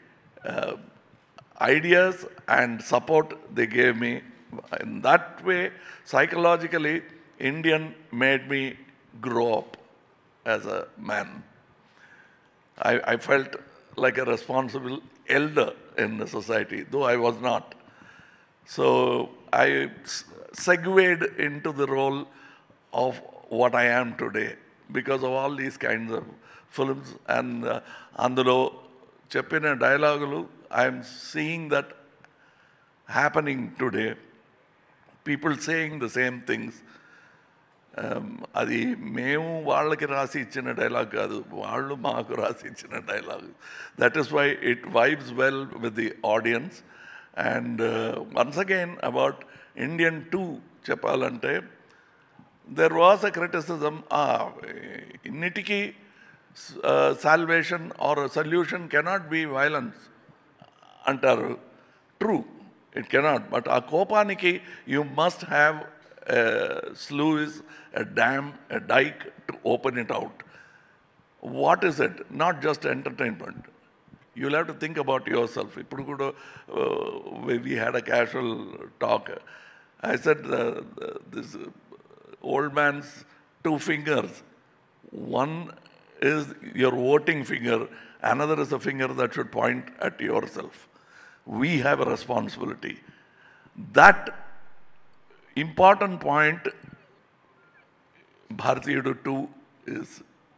ideas and support they gave me. In that way, psychologically, Indian made me grow up as a man. I felt like a responsible elder in the society, though I was not. So I segued into the role of what I am today because of all these kinds of films. And అందులో చెప్పిన డైలాగులు, I am seeing that happening today. People saying the same things. అది మేము వాళ్ళకి రాసి ఇచ్చిన dialogue కాదు, వాళ్ళు మాకు రాసి ఇచ్చిన dialogue. That is why it vibes well with the audience. And once again, about Indian 2, చెప్పాలంటే, there was a criticism, innitiki salvation or a solution cannot be violence. Antaru. True, it cannot. But a kopaniki, you must have a sluice, a dam, a dike to open it out. What is it? Not just entertainment. You'll have to think about yourself. We had a casual talk. I said, this old man's 2 fingers. One is your voting finger. Another is a finger that should point at yourself. We have a responsibility. That important point, Bharatiyudu 2 is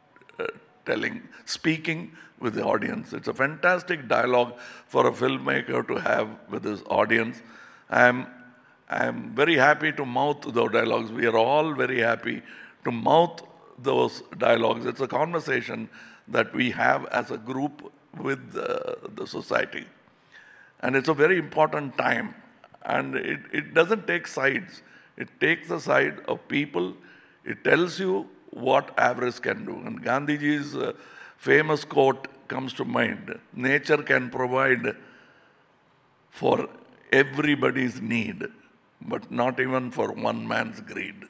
speaking with the audience. It's a fantastic dialogue for a filmmaker to have with his audience. I am very happy to mouth those dialogues. We are all very happy to mouth those dialogues. It's a conversation that we have as a group with the society. And it's a very important time. And it doesn't take sides. It takes the side of people. It tells you what avarice can do. And Gandhiji's famous quote comes to mind: nature can provide for everybody's need, but not even for one man's greed.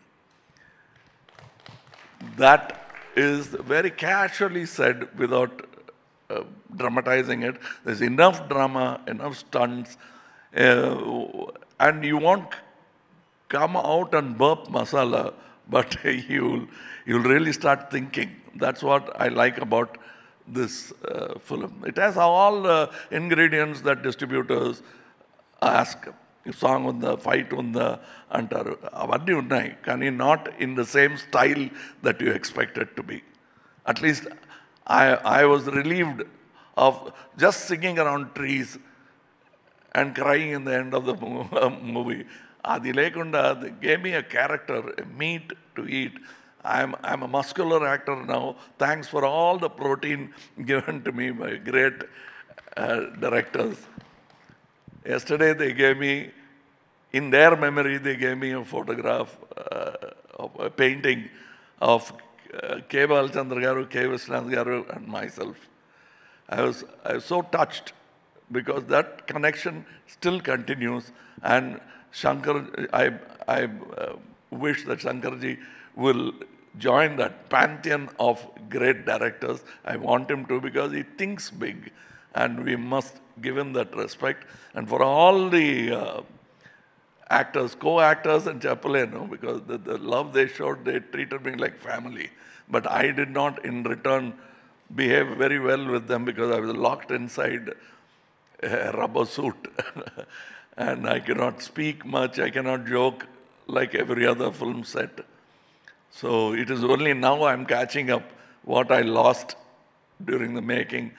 That is very casually said without dramatizing it. There's enough drama, enough stunts, and you won't come out and burp masala, but you'll really start thinking. That's what I like about this film. It has all the ingredients that distributors ask. Song unda, fight unda antaru. Avanni unnai, kani not in the same style that you expect it to be. At least I was relieved of just singing around trees and crying in the end of the movie. Adi lekunda, they gave me a character, a meat to eat. I'm a muscular actor now. Thanks for all the protein given to me by great directors. Yesterday they gave me, in their memory, they gave me a photograph of a painting of K. Balchandra Garu, K. Vishwanath Garu and myself. I was so touched because that connection still continues. And Shankar, I wish that Shankarji will join that pantheon of great directors. I want him to, because he thinks big, and we must give him that respect. And for all the actors, co-actors and Chappelle, because the love they showed, they treated me like family. But I did not, in return, behave very well with them, because I was locked inside a rubber suit. And I cannot speak much, I cannot joke like every other film set. So it is only now I'm catching up what I lost during the making.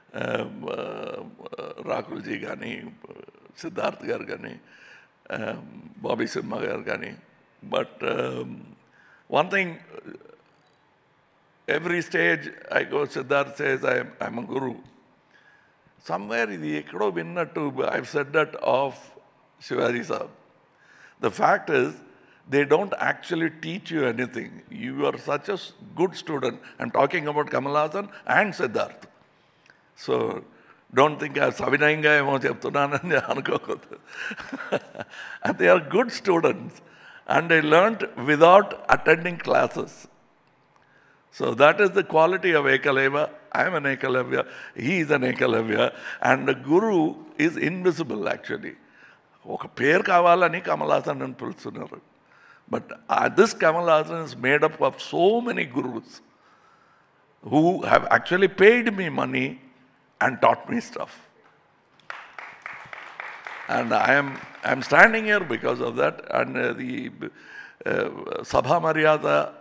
Rakul ji gani, Siddharth gar gani, Bobby Simha gar gani. But one thing, every stage I go, Siddharth says, I'm a guru. Somewhere I've said that of Shivaji Sahib. The fact is, they don't actually teach you anything. You are such a good student. I'm talking about Kamal Haasan and Siddharth. So don't think I'm Savinayinga and they are good students. And they learnt without attending classes. So that is the quality of Ekalavya. I am an Ekalavya. He is an Ekalavya. And the guru is invisible, actually. Oka pair kavalani Kamal Haasan and Pulsunar. But this Kamal Haasan is made up of so many gurus who have actually paid me money and taught me stuff. And I'm standing here because of that. And the Sabha Maryada,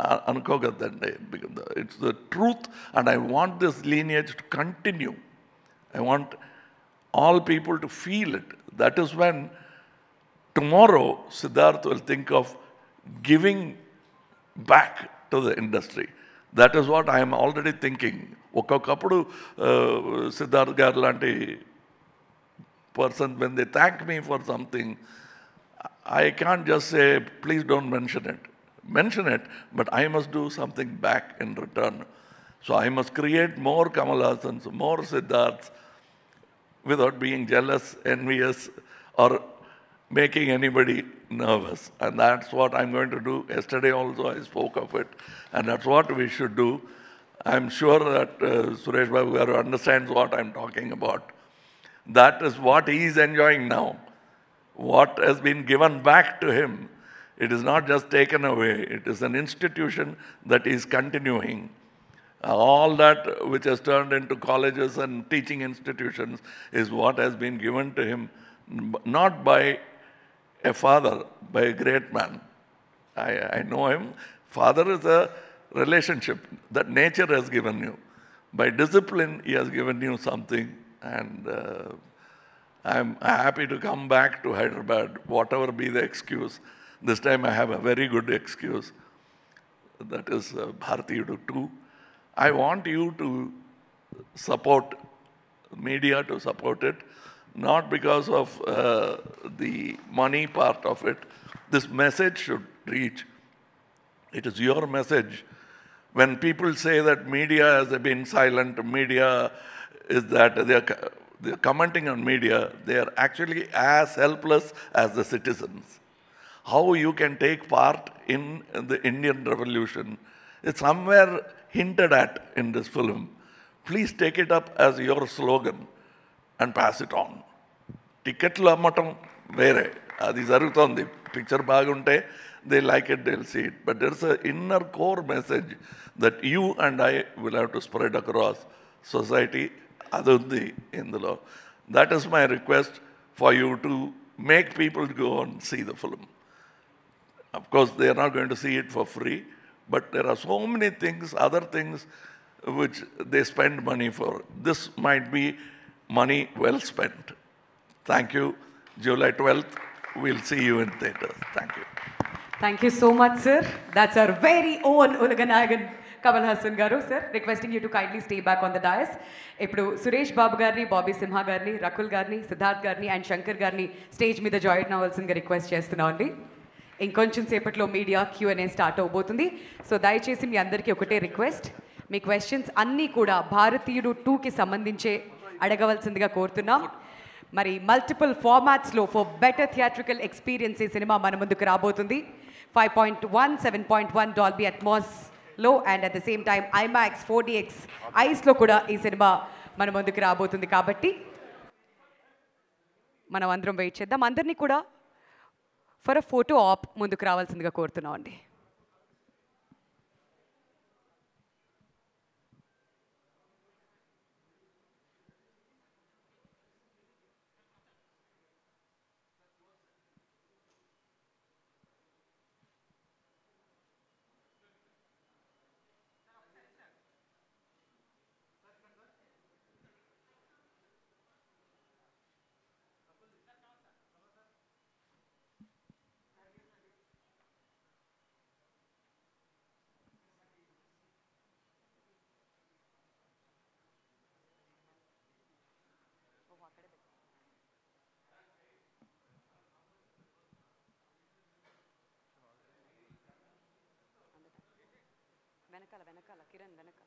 it's the truth, and I want this lineage to continue. I want all people to feel it. That is when tomorrow Siddharth will think of giving back to the industry. That is what I am already thinking. Okakapudu Siddharth Garlanti person, when they thank me for something, I can't just say, please don't mention it. Mention it, but I must do something back in return. So I must create more Kamal Haasans, more Siddharths, without being jealous, envious, or making anybody nervous. And that's what I'm going to do. Yesterday also I spoke of it, and that's what we should do. I'm sure that Suresh Babu Garu understands what I'm talking about. That is what he is enjoying now. What has been given back to him, it is not just taken away. It is an institution that is continuing. All that which has turned into colleges and teaching institutions is what has been given to him, not by a father, by a great man. I know him. Father is a relationship that nature has given you. By discipline, he has given you something. And I'm happy to come back to Hyderabad, whatever be the excuse. This time I have a very good excuse. That is Bharati 2. I want you to support media, to support it, not because of the money part of it. This message should reach. It is your message. When people say that media has been silent, media is that they're commenting on media, they are actually as helpless as the citizens. How you can take part in the Indian Revolution is somewhere hinted at in this film. Please take it up as your slogan and pass it on. Ticketlu ammatam vere, adi jarugutundi. Picture bagunte, they like it, they'll see it. But there's an inner core message that you and I will have to spread across society. Adundi indulo. That is my request for you to make people go and see the film. Of course, they are not going to see it for free, but there are so many things, other things, which they spend money for. This might be money well spent. Thank you. July 12th, we'll see you in theaters. Thank you. Thank you so much, sir. That's our very own Ulaganayagan Kamal Haasan Garu, sir. Requesting you to kindly stay back on the dais. Ippudu Suresh Babu Garni, Bobby Simha Garni, Rakul Garni, Siddharth Garni, and Shankar Garni stage మీద join అవ్వాల్సిందిగా request చేస్తున్నాం అండి. ఇంకొంచెం సేపట్లో media Q&A start అవబోతుంది. So దయచేసి మీ అందరికీ ఒకటే రిక్వెస్ట్, మీ క్వశ్చన్స్ అన్నీ కూడా భారతీయుడు 2కి సంబంధించే అడగవలసిందిగా కోరుతున్నాం. మరి మల్టిపుల్ ఫార్మాట్స్లో ఫర్ బెటర్ థియేట్రికల్ ఎక్స్పీరియన్స్ ఈ సినిమా మన ముందుకు రాబోతుంది. 5.1, 7.1 డాల్బీ అట్మాస్లో and at the same time IMAX 4DX ఐస్లో కూడా ఈ సినిమా మన ముందుకు రాబోతుంది. కాబట్టి మనం అందరం వెయిట్ చేద్దాం. అందరినీ కూడా ఫర్ అ ఫోటో ఆప్ ముందుకు రావాల్సిందిగా కోరుతున్నాం అండి. వెనకాల కిరణ్ వెనకాల.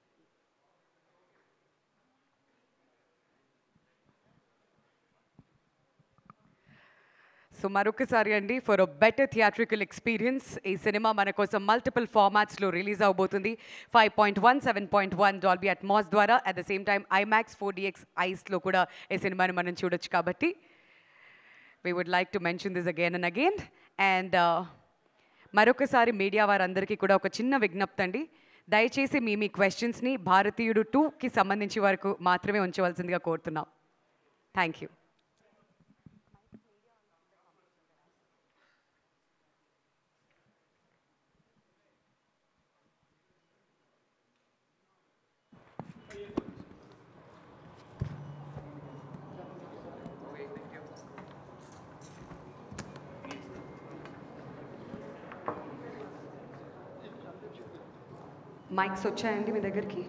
సో మరొకసారి అండి, for a better theatrical experience ఈ సినిమా మన కోసం మల్టిపుల్ ఫార్మాట్స్లో రిలీజ్ అవబోతుంది. 5.1, 7.1 డాల్బీ అట్మాస్ ద్వారా at the same time IMAX 4DX ఐస్లో కూడా ఈ సినిమాని మనం చూడొచ్చు. కాబట్టి we would like to mention this again and again. And మరొకసారి మీడియా వారందరికీ కూడా ఒక చిన్న విజ్ఞప్తి అండి, దయచేసి మీ క్వశ్చన్స్ని భారతీయుడు 2కి సంబంధించి వరకు మాత్రమే ఉంచవలసిందిగా కోరుతున్నాం. Thank you. మైక్స్ వచ్చాయండి మీ దగ్గరికి?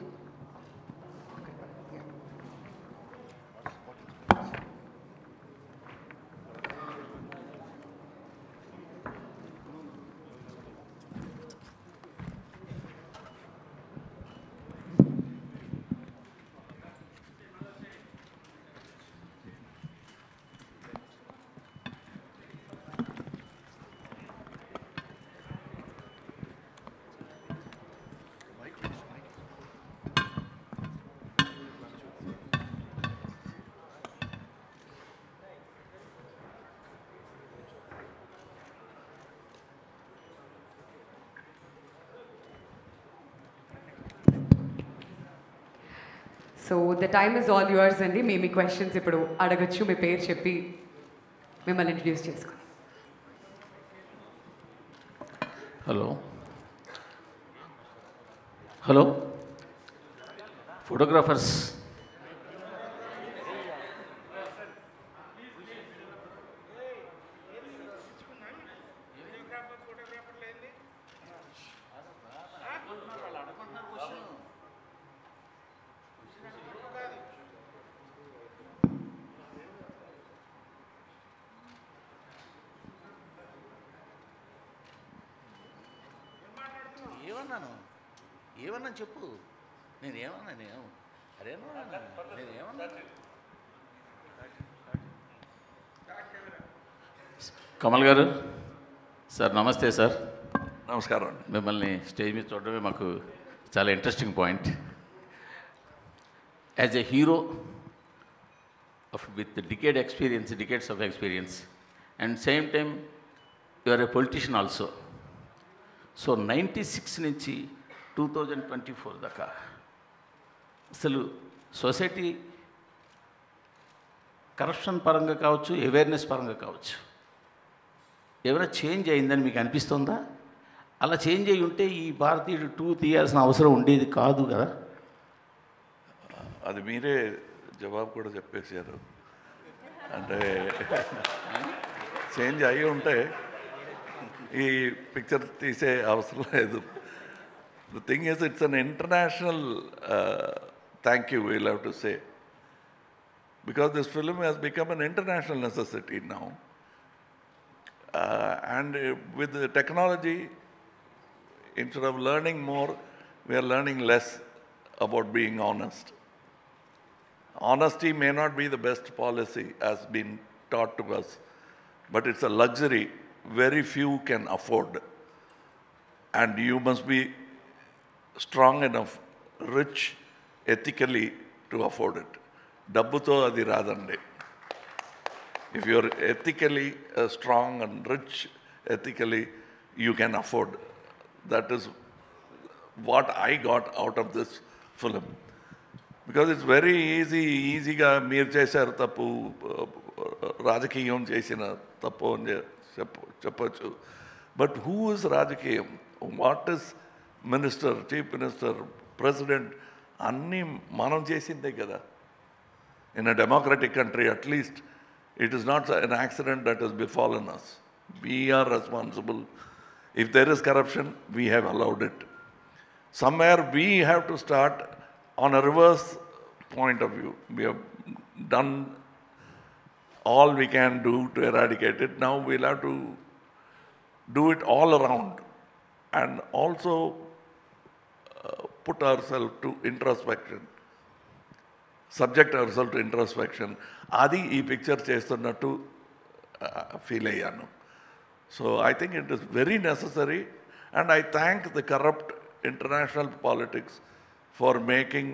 So the time is all yours అండి. మీ క్వశ్చన్స్ ఇప్పుడు అడగచ్చు. మీ పేరు చెప్పి మిమ్మల్ని ఇంట్రడ్యూస్ చేసుకుని. హలో ఫోటోగ్రాఫర్స్, ఏమన్నా చెప్పు. నేనేమన్నా కమల్ గారు సార్, నమస్తే సార్. నమస్కారం. మిమ్మల్ని స్టేజ్ మీద చూడడమే మాకు చాలా interesting point. As a hero with decades of experience and same time you are a politician also. So 96 నుంచి 2024 దాకా అసలు సొసైటీ కరప్షన్ పరంగా కావచ్చు, అవేర్నెస్ పరంగా కావచ్చు, ఏమైనా చేంజ్ అయిందని మీకు అనిపిస్తుందా? అలా చేంజ్ అయ్యి ఉంటే ఈ భారతీయుడు 2 తీయాల్సిన అవసరం ఉండేది కాదు కదా? అది మీరే జవాబు కూడా చెప్పేశారు. అంటే చేంజ్ అయ్యి ఉంటే ఈ పిక్చర్ తీసే అవసరం లేదు. The thing is it's an international thank you we'll have to say, because this film has become an international necessity now. And with the technology, instead of learning more, we are learning less about being honest. honesty may not be the best policy as been taught to us, but it's a luxury very few can afford. And you must be strong enough, rich ethically to afford it. Dabbuto adi radandi. If you're ethically strong and rich ethically, you can afford. That is what I got out of this film. Because it's very easy-గా మీరు చేశారు తప్పు, రాజకీయం చేసిన తప్పు అని చెప్పచ్చు. But who is రాజకీయం? What is minister, chief minister, president? అన్నీ మనం చేసిందే కదా. In a democratic country at least it is not an accident that has befallen us. We are responsible. If there is corruption, we have allowed it. Somewhere we have to start on a reverse point of view. We have done all we can do to eradicate it. Now we'll have to do it all around and also put ourselves to introspection, subject ourselves to introspection. Adi ee picture chestunnattu feel ayyanu. So I think it is very necessary, and I thank the corrupt international politics for making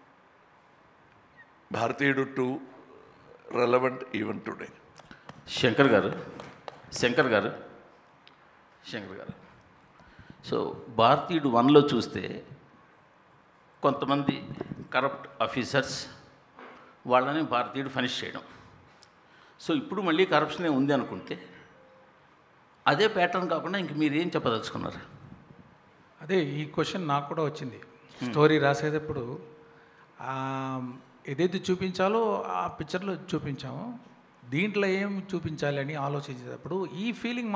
Bharatiyudu 2 relevant even today. Shankar garu so భారతీయుడు 1లో చూస్తే కొంతమంది corrupt officers వాళ్ళని భారతీయుడు finish చేయడం. So ఇప్పుడు మళ్ళీ కరప్షనే ఉంది అనుకుంటే అదే ప్యాటర్న్ కాకుండా ఇంక మీరు ఏం చెప్పదలుచుకున్నారు? అదే ఈ క్వశ్చన్ నాకు కూడా వచ్చింది. స్టోరీ రాసేటప్పుడు ఏదైతే చూపించాలో ఆ పిక్చర్లో చూపించాము, దీంట్లో ఏం చూపించాలి అని ఆలోచించేటప్పుడు ఈ ఫీలింగ్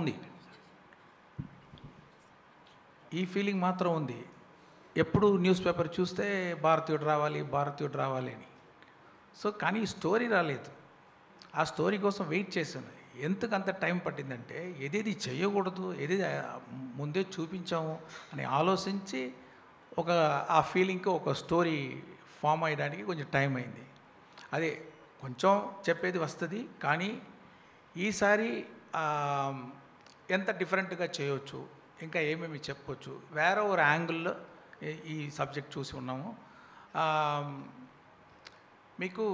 మాత్రం ఉంది. ఎప్పుడు న్యూస్ పేపర్ చూస్తే భారతీయుడు రావాలి అని. సో కానీ స్టోరీ రాలేదు. ఆ స్టోరీ కోసం వెయిట్ చేశాను. ఎందుకు అంత టైం పట్టిందంటే ఏదేది చేయకూడదు, ఏదేది ముందే చూపించాము అని ఆలోచించి ఆ ఫీలింగ్కి ఒక స్టోరీ ఫామ్ అయ్యడానికి కొంచెం టైం అయింది. అదే కొంచెం చెప్పేది వస్తుంది, కానీ ఈసారి ఎంత డిఫరెంట్గా చేయవచ్చు, ఇంకా ఏమేమి చెప్పవచ్చు, వేరే ఒక యాంగిల్లో ఈ సబ్జెక్ట్ చూసి ఉన్నాము. మీకు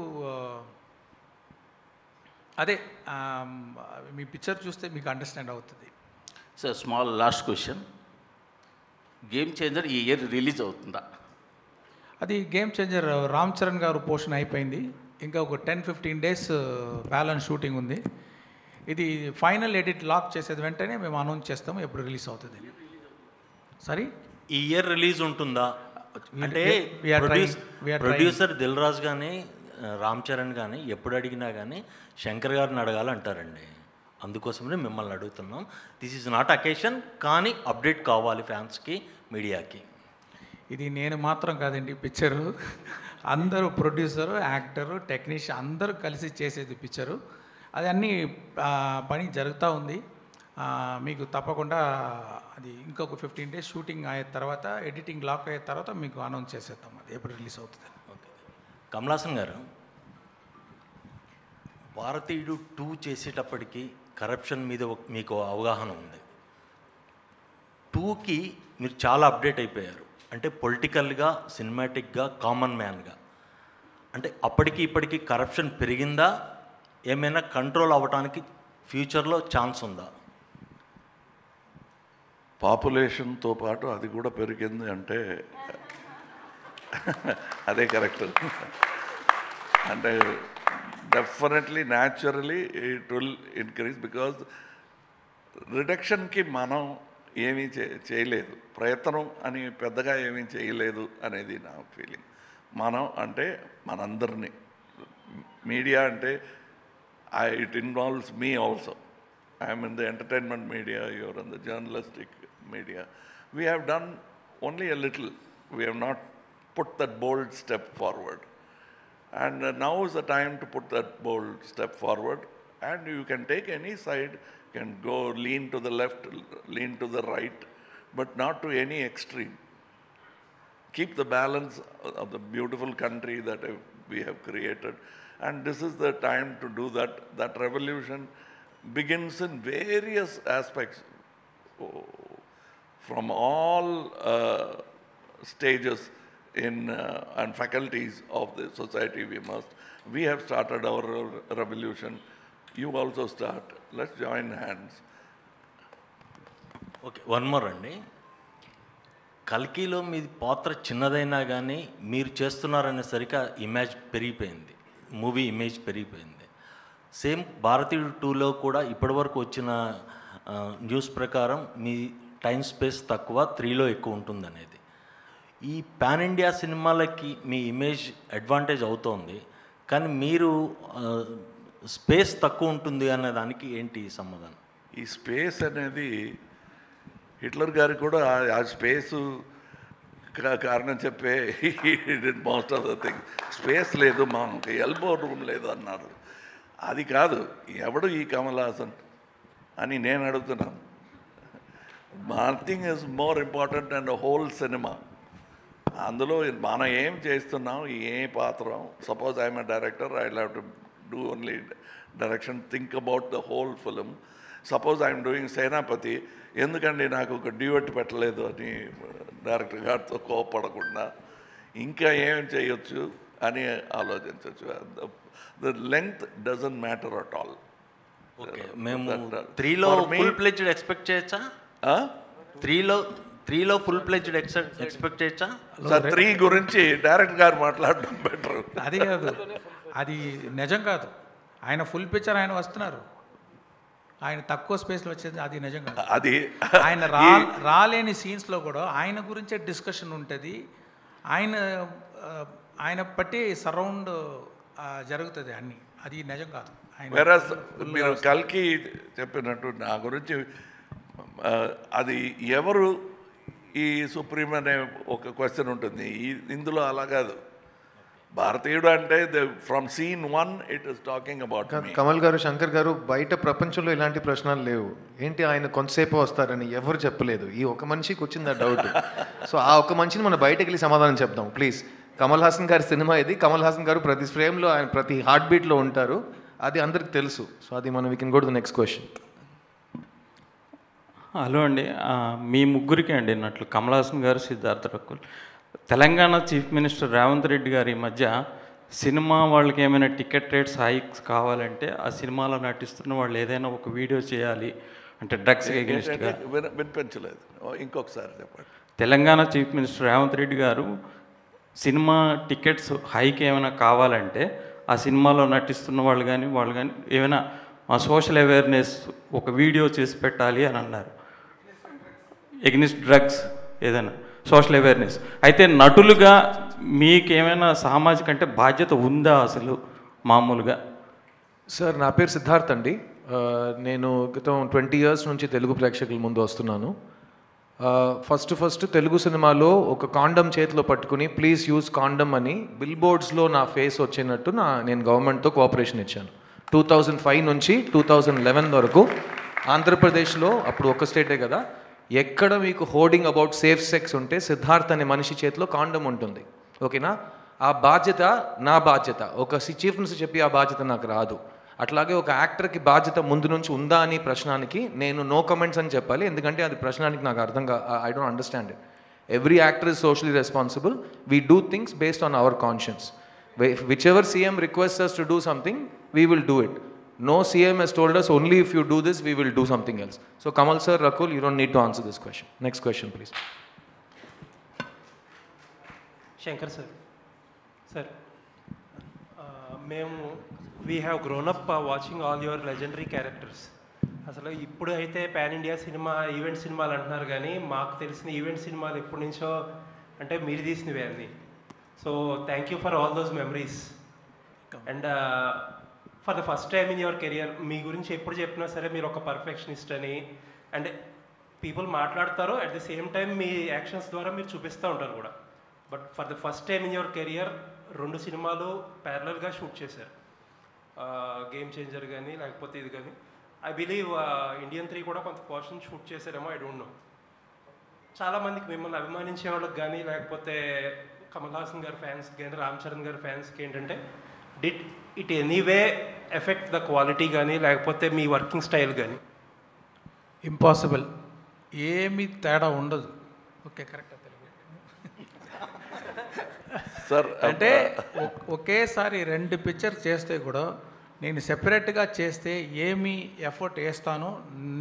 అదే మీ పిక్చర్ చూస్తే మీకు అండర్స్టాండ్ అవుతుంది. Sir small last question, game changer ఈ ఇయర్ రిలీజ్ అవుతుందా? అది గేమ్ చేంజర్ రామ్ చరణ్ గారు పోర్షన్ అయిపోయింది. ఇంకా ఒక 10-15 days బ్యాలెన్స్ షూటింగ్ ఉంది. ఇది ఫైనల్ ఎడిట్ లాక్ చేసేది వెంటనే మేము అనౌన్స్ చేస్తాము ఎప్పుడు రిలీజ్ అవుతుంది. సరే ఈ ఇయర్ రిలీజ్ ఉంటుందా అంటే ప్రొడ్యూసర్ దిల్ రాజు కానీ రామ్ చరణ్ కానీ ఎప్పుడు అడిగినా కానీ శంకర్ గారిని అడగాలంటారండి. అందుకోసమే మిమ్మల్ని అడుగుతున్నాం. దిస్ ఈజ్ నాట్ అకేషన్, కానీ అప్డేట్ కావాలి ఫ్యాన్స్కి, మీడియాకి. ఇది నేను మాత్రం కాదండి పిక్చరు, అందరూ ప్రొడ్యూసరు, యాక్టరు, టెక్నీషియన్ అందరూ కలిసి చేసేది పిక్చరు. అది అన్నీ పని జరుగుతూ ఉంది. మీకు తప్పకుండా అది ఇంకొక 15 days షూటింగ్ అయిన తర్వాత, ఎడిటింగ్ లాక్ అయిన తర్వాత మీకు అనౌన్స్ చేసేద్దాం అది ఎప్పుడు రిలీజ్ అవుతుంది. ఓకే. కమల్ హాసన్ గారు, భారతీయుడు 2 చేసేటప్పటికి కరప్షన్ మీద మీకు అవగాహన ఉంది. 2కి మీరు చాలా అప్డేట్ అయిపోయారు. అంటే పొలిటికల్గా, సినిమాటిక్గా, కామన్ మ్యాన్గా. అంటే అప్పటికి ఇప్పటికీ కరప్షన్ పెరిగిందా, ఏమైనా కంట్రోల్ అవ్వడానికి ఫ్యూచర్లో ఛాన్స్ ఉందా? పాపులేషన్తో పాటు అది కూడా పెరిగింది అంటే అదే కరెక్ట్. అంటే definitely naturally it will increase, because రిడక్షన్కి మనం ఏమీ చేయలేదు, ప్రయత్నం అని పెద్దగా ఏమీ చేయలేదు అనేది నా ఫీలింగ్. మనం అంటే మనందరినీ, మీడియా అంటే it involves me also. I'm in the entertainment media, your in the journalistic media. We have done only a little. We have not put that bold step forward. And now is the time to put that bold step forward. And you can take any side, you can go lean to the left, lean to the right, but not to any extreme. keep the balance of the beautiful country that we have created. And this is the time to do that. That revolution begins in various aspects, from all stages and faculties of the society. We have started our revolution. You also start. Let's join hands. Okay, one more అండి. కల్కిలో మీ పాత్ర చిన్నదైనా కానీ మీరు చేస్తున్నారనేసరికి image పెరిగిపోయింది, movie image పెరిగిపోయింది. సేమ్ భారతీయుడు 2లో కూడా ఇప్పటివరకు వచ్చిన న్యూస్ ప్రకారం మీ టైం స్పేస్ తక్కువ, 3లో ఎక్కువ ఉంటుందనేది. ఈ పాన్ ఇండియా సినిమాలకి మీ ఇమేజ్ అడ్వాంటేజ్ అవుతోంది, కానీ మీరు స్పేస్ తక్కువ ఉంటుంది అనే దానికి ఏంటి సమాధానం? ఈ స్పేస్ అనేది హిట్లర్ గారికి కూడా ఆ స్పేసు కారణం చెప్పే most of the thing. Space లేదు, మనకి ఎల్బో రూమ్ లేదు అన్నారు. అది కాదు, ఎవడు ఈ కమల్ హాసన్ అని నేను అడుగుతున్నాను. Nothing is more important and whole cinema. అందులో మనం ఏం చేస్తున్నాం, ఏ పాత్ర. Suppose I'm a director, I have to do only direction, think about the whole film. Suppose I'm doing Senapathi, ఎందుకండి నాకు ఒక డ్యూయట్ పెట్టలేదు అని డైరెక్టర్ గారితో కోపడకుండా ఇంకా ఏం చేయొచ్చు అని ఆలోచించవచ్చు. The length doesn't matter at all. మేము 3లో ఫుల్ ప్లెజ్డ్ ఎక్స్పెక్ట్ చేయొచ్చా? 3లో ఫుల్ ప్లెజ్డ్ ఎక్స్పెక్ట్ చేయొచ్చా? 3 గురించి డైరెక్టర్ గారు మాట్లాడడం బెటర్. అది కాదు, అది నిజం కాదు. ఆయన ఫుల్ పిక్చర్ ఆయన వస్తున్నారు, ఆయన తక్కువ స్పేస్లో వచ్చేది అది నిజం కాదు. అది ఆయన రాలేని సీన్స్లో కూడా ఆయన గురించే డిస్కషన్ ఉంటుంది. ఆయన బట్టి సరౌండ్ జరుగుతుంది అన్నీ. అది నిజం కాదు. వెరస్ మీరు కల్కి చెప్పినట్టు నా గురించి అది ఎవరు ఈ సుప్రీం అనే ఒక క్వశ్చన్ ఉంటుంది. ఇందులో అలా కాదు. భారతీయుడు అంటే from scene 1 it is talking about Kamal garu, Shankar గారు, బయట ప్రపంచంలో ఇలాంటి ప్రశ్నలు లేవు. ఏంటి ఆయన కొంతసేపు వస్తారని ఎవరు చెప్పలేదు. ఈ ఒక మనిషికి వచ్చింది ఆ డౌట్. సో ఆ ఒక మనిషిని మనం బయటకు వెళ్ళి సమాధానం చెప్దాం ప్లీజ్. కమల్ హాసన్ గారి సినిమా ఇది. కమల్ హాసన్ గారు ప్రతి ఫ్రేమ్లో, ఆయన ప్రతి హార్ట్ బీట్లో ఉంటారు. అది అందరికి తెలుసు. సో అది మనం we can go to the next question. Hello అండి, మీ ముగ్గురికి అండి నట్లు కమల్ హాసన్ గారు, సిద్ధార్థ రకుల్. తెలంగాణ చీఫ్ మినిస్టర్ రేవంత్ రెడ్డి గారి మధ్య సినిమా వాళ్ళకి ఏమైనా టికెట్ రేట్స్ హైక్స్ కావాలంటే ఆ సినిమాలో నటిస్తున్న వాళ్ళు ఏదైనా ఒక వీడియో చేయాలి అంటే డ్రగ్స్ ఎగెనిస్ట్గా. వినిపించలేదు, ఇంకొకసారి చెప్పండి. Telangana chief minister Revanth Reddy garu cinema tickets hike ఏమైనా కావాలంటే ఆ సినిమాలో నటిస్తున్న వాళ్ళు కానీ ఏమైనా సోషల్ అవేర్నెస్ ఒక వీడియో చేసి పెట్టాలి అని అన్నారు. ఎగ్నిస్ట్ డ్రగ్స్ ఏదైనా సోషల్ అవేర్నెస్. అయితే నటులుగా మీకేమైనా సామాజిక అంటే బాధ్యత ఉందా అసలు మామూలుగా? సార్, నా పేరు సిద్ధార్థ్ అండి. నేను గతం 20 years నుంచి తెలుగు ప్రేక్షకుల ముందు వస్తున్నాను. ఫస్ట్ తెలుగు సినిమాలో ఒక కాండమ్ చేతిలో పట్టుకుని ప్లీజ్ యూజ్ కాండమ్ అని బిల్ బోర్డ్స్లో నా ఫేస్ వచ్చినట్టు నేను గవర్నమెంట్తో కోఆపరేషన్ ఇచ్చాను. 2005 నుంచి 2011 వరకు ఆంధ్రప్రదేశ్లో, అప్పుడు ఒక స్టేటే కదా, ఎక్కడ మీకు హోర్డింగ్ అబౌట్ సేఫ్ సెక్స్ ఉంటే సిద్ధార్థ్ అనే మనిషి చేతిలో కాండమ్ ఉంటుంది. ఓకేనా? ఆ బాధ్యత నా బాధ్యత. ఒక చీఫ్ మినిస్టర్ చెప్పి ఆ బాధ్యత నాకు రాదు. అట్లాగే ఒక యాక్టర్కి బాధ్యత ముందు నుంచి ఉందా అని ప్రశ్నానికి నేను నో కమెంట్స్ అని చెప్పాలి. ఎందుకంటే అది ప్రశ్నానికి నాకు I don't understand it. Every actor is socially responsible. We do things based on our conscience. Whichever CM requests us to do something, we will do it. No CM has told us only if you do this, we will do something else. So Kamal sir, Rakul, you don't need to answer this question. Next question, please. Shankar sir. Sir, we have grown up watching all your legendary characters. అసలు ఇప్పుడు అయితే pan India cinema, event సినిమాలు అంటున్నారు, కానీ మాకు తెలిసిన event సినిమాలు ఎప్పటి నుంచో అంటే మీరు తీసినవే అన్నీ. So thank you for all those memories. And for the first time in your career మీ గురించి ఎప్పుడు చెప్పినా సరే మీరు ఒక పర్ఫెక్షనిస్ట్ అని అండ్ పీపుల్ మాట్లాడతారు, అట్ ది సేమ్ టైం మీ యాక్షన్స్ ద్వారా మీరు చూపిస్తూ ఉంటారు కూడా. But for the first time in your career 2 సినిమాలు ప్యారలల్గా షూట్ చేశారు. గేమ్ చేంజర్ కానీ లేకపోతే ఇది కానీ. ఐ బిలీవ్ ఇండియన్ 3 కూడా కొంత పోర్షన్ షూట్ చేశారేమో, ఐ డోంట్ నో. చాలామందికి మిమ్మల్ని అభిమానించే వాళ్ళకి కానీ లేకపోతే కమల్ హాసన్ గారి ఫ్యాన్స్కి కానీ రామ్ చరణ్ గారి ఫ్యాన్స్కి ఏంటంటే did it anyway effect the quality కానీ లేకపోతే మీ వర్కింగ్ స్టైల్ కానీ? ఇంపాసిబుల్, ఏమీ తేడా ఉండదు. Okay, correct. సార్ అంటే ఒకేసారి 2 పిక్చర్ చేస్తే కూడా నేను సెపరేట్గా చేస్తే ఏమి ఎఫర్ట్ వేస్తానో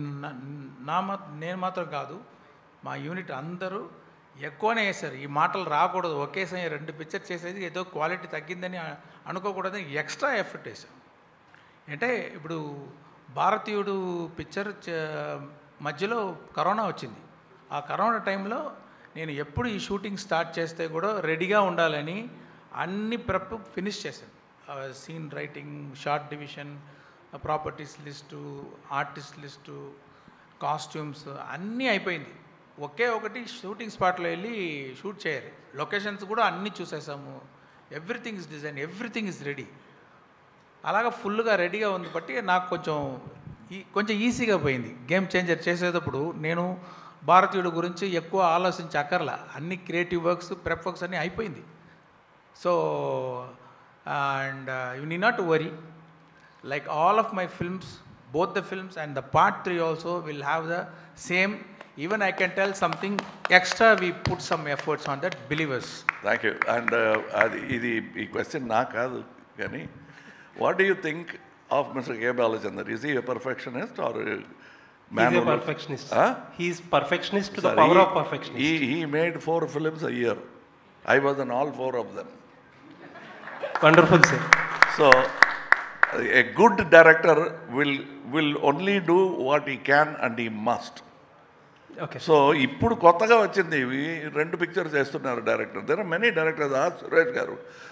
నేను మాత్రం కాదు, మా యూనిట్ అందరూ ఎక్కువనే వేశారు. ఈ మాటలు రాకూడదు, ఒకేసారి 2 పిక్చర్ చేసేది ఏదో క్వాలిటీ తగ్గిందని అనుకోకూడదని ఎక్స్ట్రా ఎఫర్ట్ వేసాం. అంటే ఇప్పుడు భారతీయుడు పిక్చర్ మధ్యలో కరోనా వచ్చింది. ఆ కరోనా టైంలో నేను ఎప్పుడు ఈ షూటింగ్ స్టార్ట్ చేస్తే కూడా రెడీగా ఉండాలని అన్ని ప్రెప్ ఫినిష్ చేశాను. Scene writing, shot division, properties list, artist list, costumes అన్నీ అయిపోయింది. ఒకటి షూటింగ్ స్పాట్లో వెళ్ళి షూట్ చేయాలి. లొకేషన్స్ కూడా అన్నీ చూసేసాము. Everything is design, everything is ready. అలాగా ఫుల్గా రెడీగా ఉంది బట్టి నాకు కొంచెం ఈజీగా పోయింది. గేమ్ చేంజర్ చేసేటప్పుడు నేను భారతీయుడు గురించి ఎక్కువ ఆలోచించక్కర్లా, అన్ని క్రియేటివ్ వర్క్స్, ప్రెప్ వర్క్స్ అన్నీ అయిపోయింది. So and you need not worry, like all of my films, both the films and the part 3 also will have the same. Even I can tell something extra, we put some efforts on that, believers. Thank you. And ఈ question నా కాదు కానీ, what do you think of Mr. K. Balachandar? Is he a perfectionist or a man? He's a perfectionist. He is perfectionist to the power of perfectionist. He made 4 films a year. I was in all 4 of them. Wonderful, sir. So a good director will only do what he can and he must. Okay. So ఇప్పుడు కొత్తగా వచ్చింది, 2 pictures చేస్తున్నారు director. There are many directors. Suresh గారు,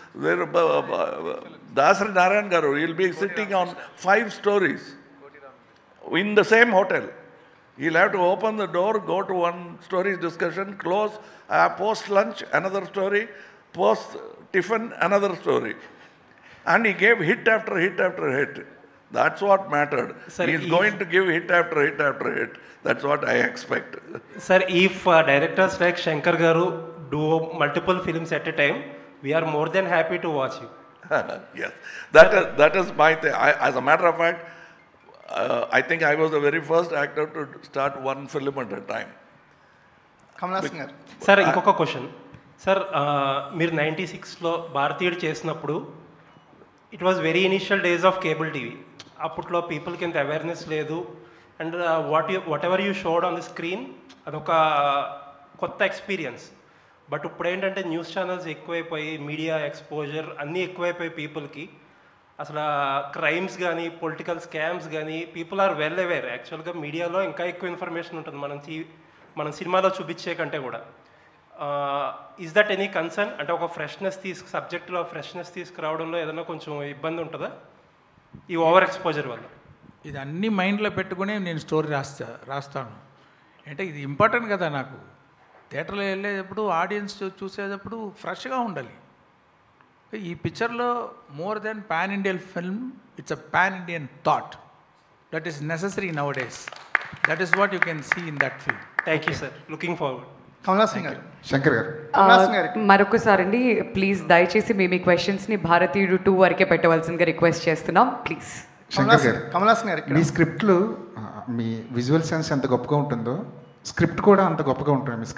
దాసరి నారాయణ గారు, will be sitting on 5 stories in the same hotel. He'll have to open the door, go to one story discussion, close, post lunch another story, post tiffin another story. And he gave hit after hit after hit. That's what mattered. Sir, he is going to give hit after hit after hit. That's what I expect. Sir, if directors like Shankar Garu do multiple films at a time, we are more than happy to watch you. Yes, that is my thing. As a matter of fact, I think I was the very first actor to start one film at a time. Kamal Haasan garu. Sir, inkoka question. Sir, మీరు 96లో భారతీయుడు చేసినప్పుడు it was very initial days of cable TV. అప్పట్లో పీపుల్కి ఇంత awareness లేదు. And whatever you showed on the screen అదొక కొత్త experience. But ఇప్పుడు ఏంటంటే న్యూస్ ఛానల్స్ ఎక్కువైపోయి, మీడియా ఎక్స్పోజర్ అన్నీ ఎక్కువైపోయి పీపుల్కి. అసలు క్రైమ్స్ కానీ, పొలిటికల్ స్కామ్స్ కానీ, పీపుల్ ఆర్ వెల్ అవేర్. యాక్చువల్గా మీడియాలో ఇంకా ఎక్కువ ఇన్ఫర్మేషన్ ఉంటుంది మనం సినిమాలో చూపించే కంటే కూడా. Is that any concern? అంటే ఒక ఫ్రెష్నెస్ సబ్జెక్ట్లో ఫ్రెష్నెస్ తీసుకురావడంలో ఏదైనా కొంచెం ఇబ్బంది ఉంటుందా ఈ ఓవర్ ఎక్స్పోజర్ వల్ల? ఇది అన్ని మైండ్లో పెట్టుకుని నేను స్టోరీ రాస్తాను. అంటే ఇది ఇంపార్టెంట్ కదా నాకు. థియేటర్లో వెళ్ళేటప్పుడు ఆడియన్స్ చూసేటప్పుడు ఫ్రెష్గా ఉండాలి. ఈ పిక్చర్లో more than pan Indian film, it's a pan Indian thought that is necessary now days. That is what you can see in that film. Thank you sir. Looking forward. Kamal Haasan గారు. శంకర్ గారు. మరొకసారి అండి, ప్లీజ్ దయచేసి మీ క్వశ్చన్స్ని భారతీయుడు 2 వరకే పెట్టవలసిందిగా రిక్వెస్ట్ చేస్తున్నాం, please. Shankar గారు, కమల్ హాసన్ గారు, మీ స్క్రిప్ట్లు, మీ విజువల్ సెన్స్ ఎంత గొప్పగా ఉంటుందో స్క్రిప్ట్ కూడా అంత గొప్పగా ఉంటుంది. మీ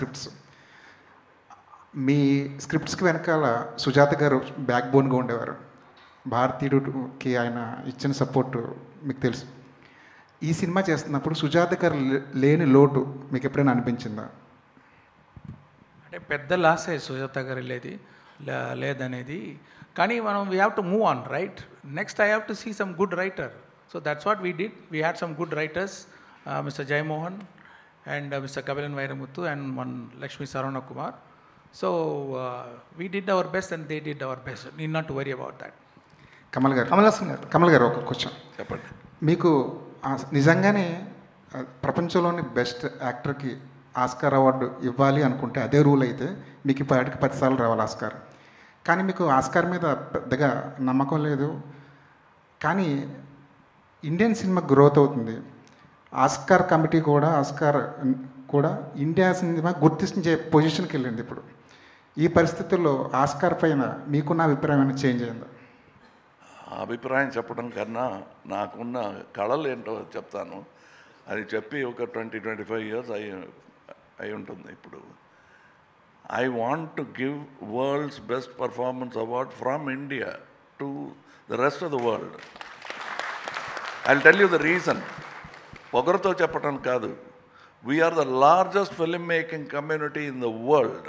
స్క్రిప్ట్స్కి వెనకాల సుజాత గారు బ్యాక్ బోన్గా ఉండేవారు. భారతీయుడికి ఆయన ఇచ్చిన సపోర్టు మీకు తెలుసు. ఈ సినిమా చేస్తున్నప్పుడు సుజాత గారు లేని లోటు మీకు ఎప్పుడైనా అనిపించిందా? అంటే పెద్ద లాసే సుజాత గారు లేదనేది. కానీ మనం we have to move on, right? Next I have to see some good writer. So that's what we did. We had some good writers, mister Jeyamohan and Mr. Kabilan Vairamuthu and one Lakshmi Sarvana Kumar. So we did our best and they did our best. Need not to worry about that. Kamal గారు ఒక question చెప్పండి. మీకు నిజంగానే ప్రపంచంలోని best యాక్టర్కి Oscar award ఇవ్వాలి అనుకుంటే అదే rule అయితే మీకు ఇప్పటికి 10 సార్లు రావాలి ఆస్కార్. కానీ మీకు ఆస్కార్ మీద పెద్దగా నమ్మకం లేదు. కానీ ఇండియన్ సినిమా గ్రోత్ అవుతుంది. ఆస్కార్ కమిటీ కూడా ఆస్కార్ కూడా ఇండియా సినిమా గుర్తించే పొజిషన్కి వెళ్ళింది ఇప్పుడు. ఈ పరిస్థితుల్లో ఆస్కార్ పైన మీకున్న అభిప్రాయం ఏమైనా చేంజ్ అయిందా? అభిప్రాయం చెప్పడం కన్నా నాకున్న కళలు ఏంటో చెప్తాను. అది చెప్పి ఒక 20-25 years అయి ఉంటుంది ఇప్పుడు. I want to give world's best performance award from India to the rest of the world. I'll tell you the reason. పొగరుతో చెప్పడం కాదు. We are the largest filmmaking community in the world.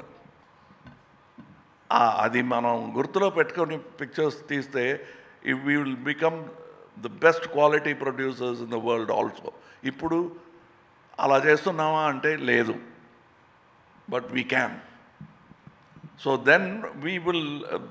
అది మనం గుర్తులో పెట్టుకొని pictures తీస్తే we will become the best quality producers in the world also. ఇప్పుడు అలా చేస్తున్నామా అంటే లేదు. But we can. So then we will,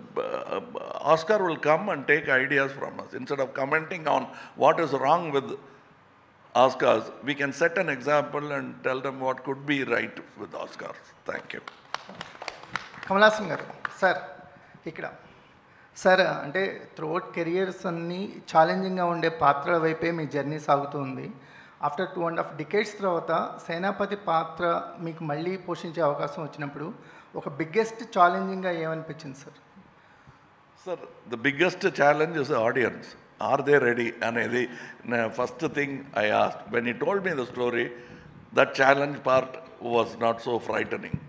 Oscar will come and take ideas from us. Instead of commenting on what is wrong with Oscars, we can set an example and tell them what could be right with Oscars. Thank you. Kamal Haasan గారు sir ఇక్కడ sir అంటే throughout careers అన్నీ ఛాలెంజింగ్గా ఉండే పాత్రల వైపే మీ journey సాగుతుంది. After 2.5 decades తర్వాత సేనాపతి పాత్ర మీకు మళ్ళీ పోషించే అవకాశం వచ్చినప్పుడు ఒక బిగ్గెస్ట్ ఛాలెంజింగ్గా ఏమనిపించింది sir? Sir the biggest challenge is the audience. Are they ready అనేది first thing I asked. When he told me the story, that challenge part was not so frightening.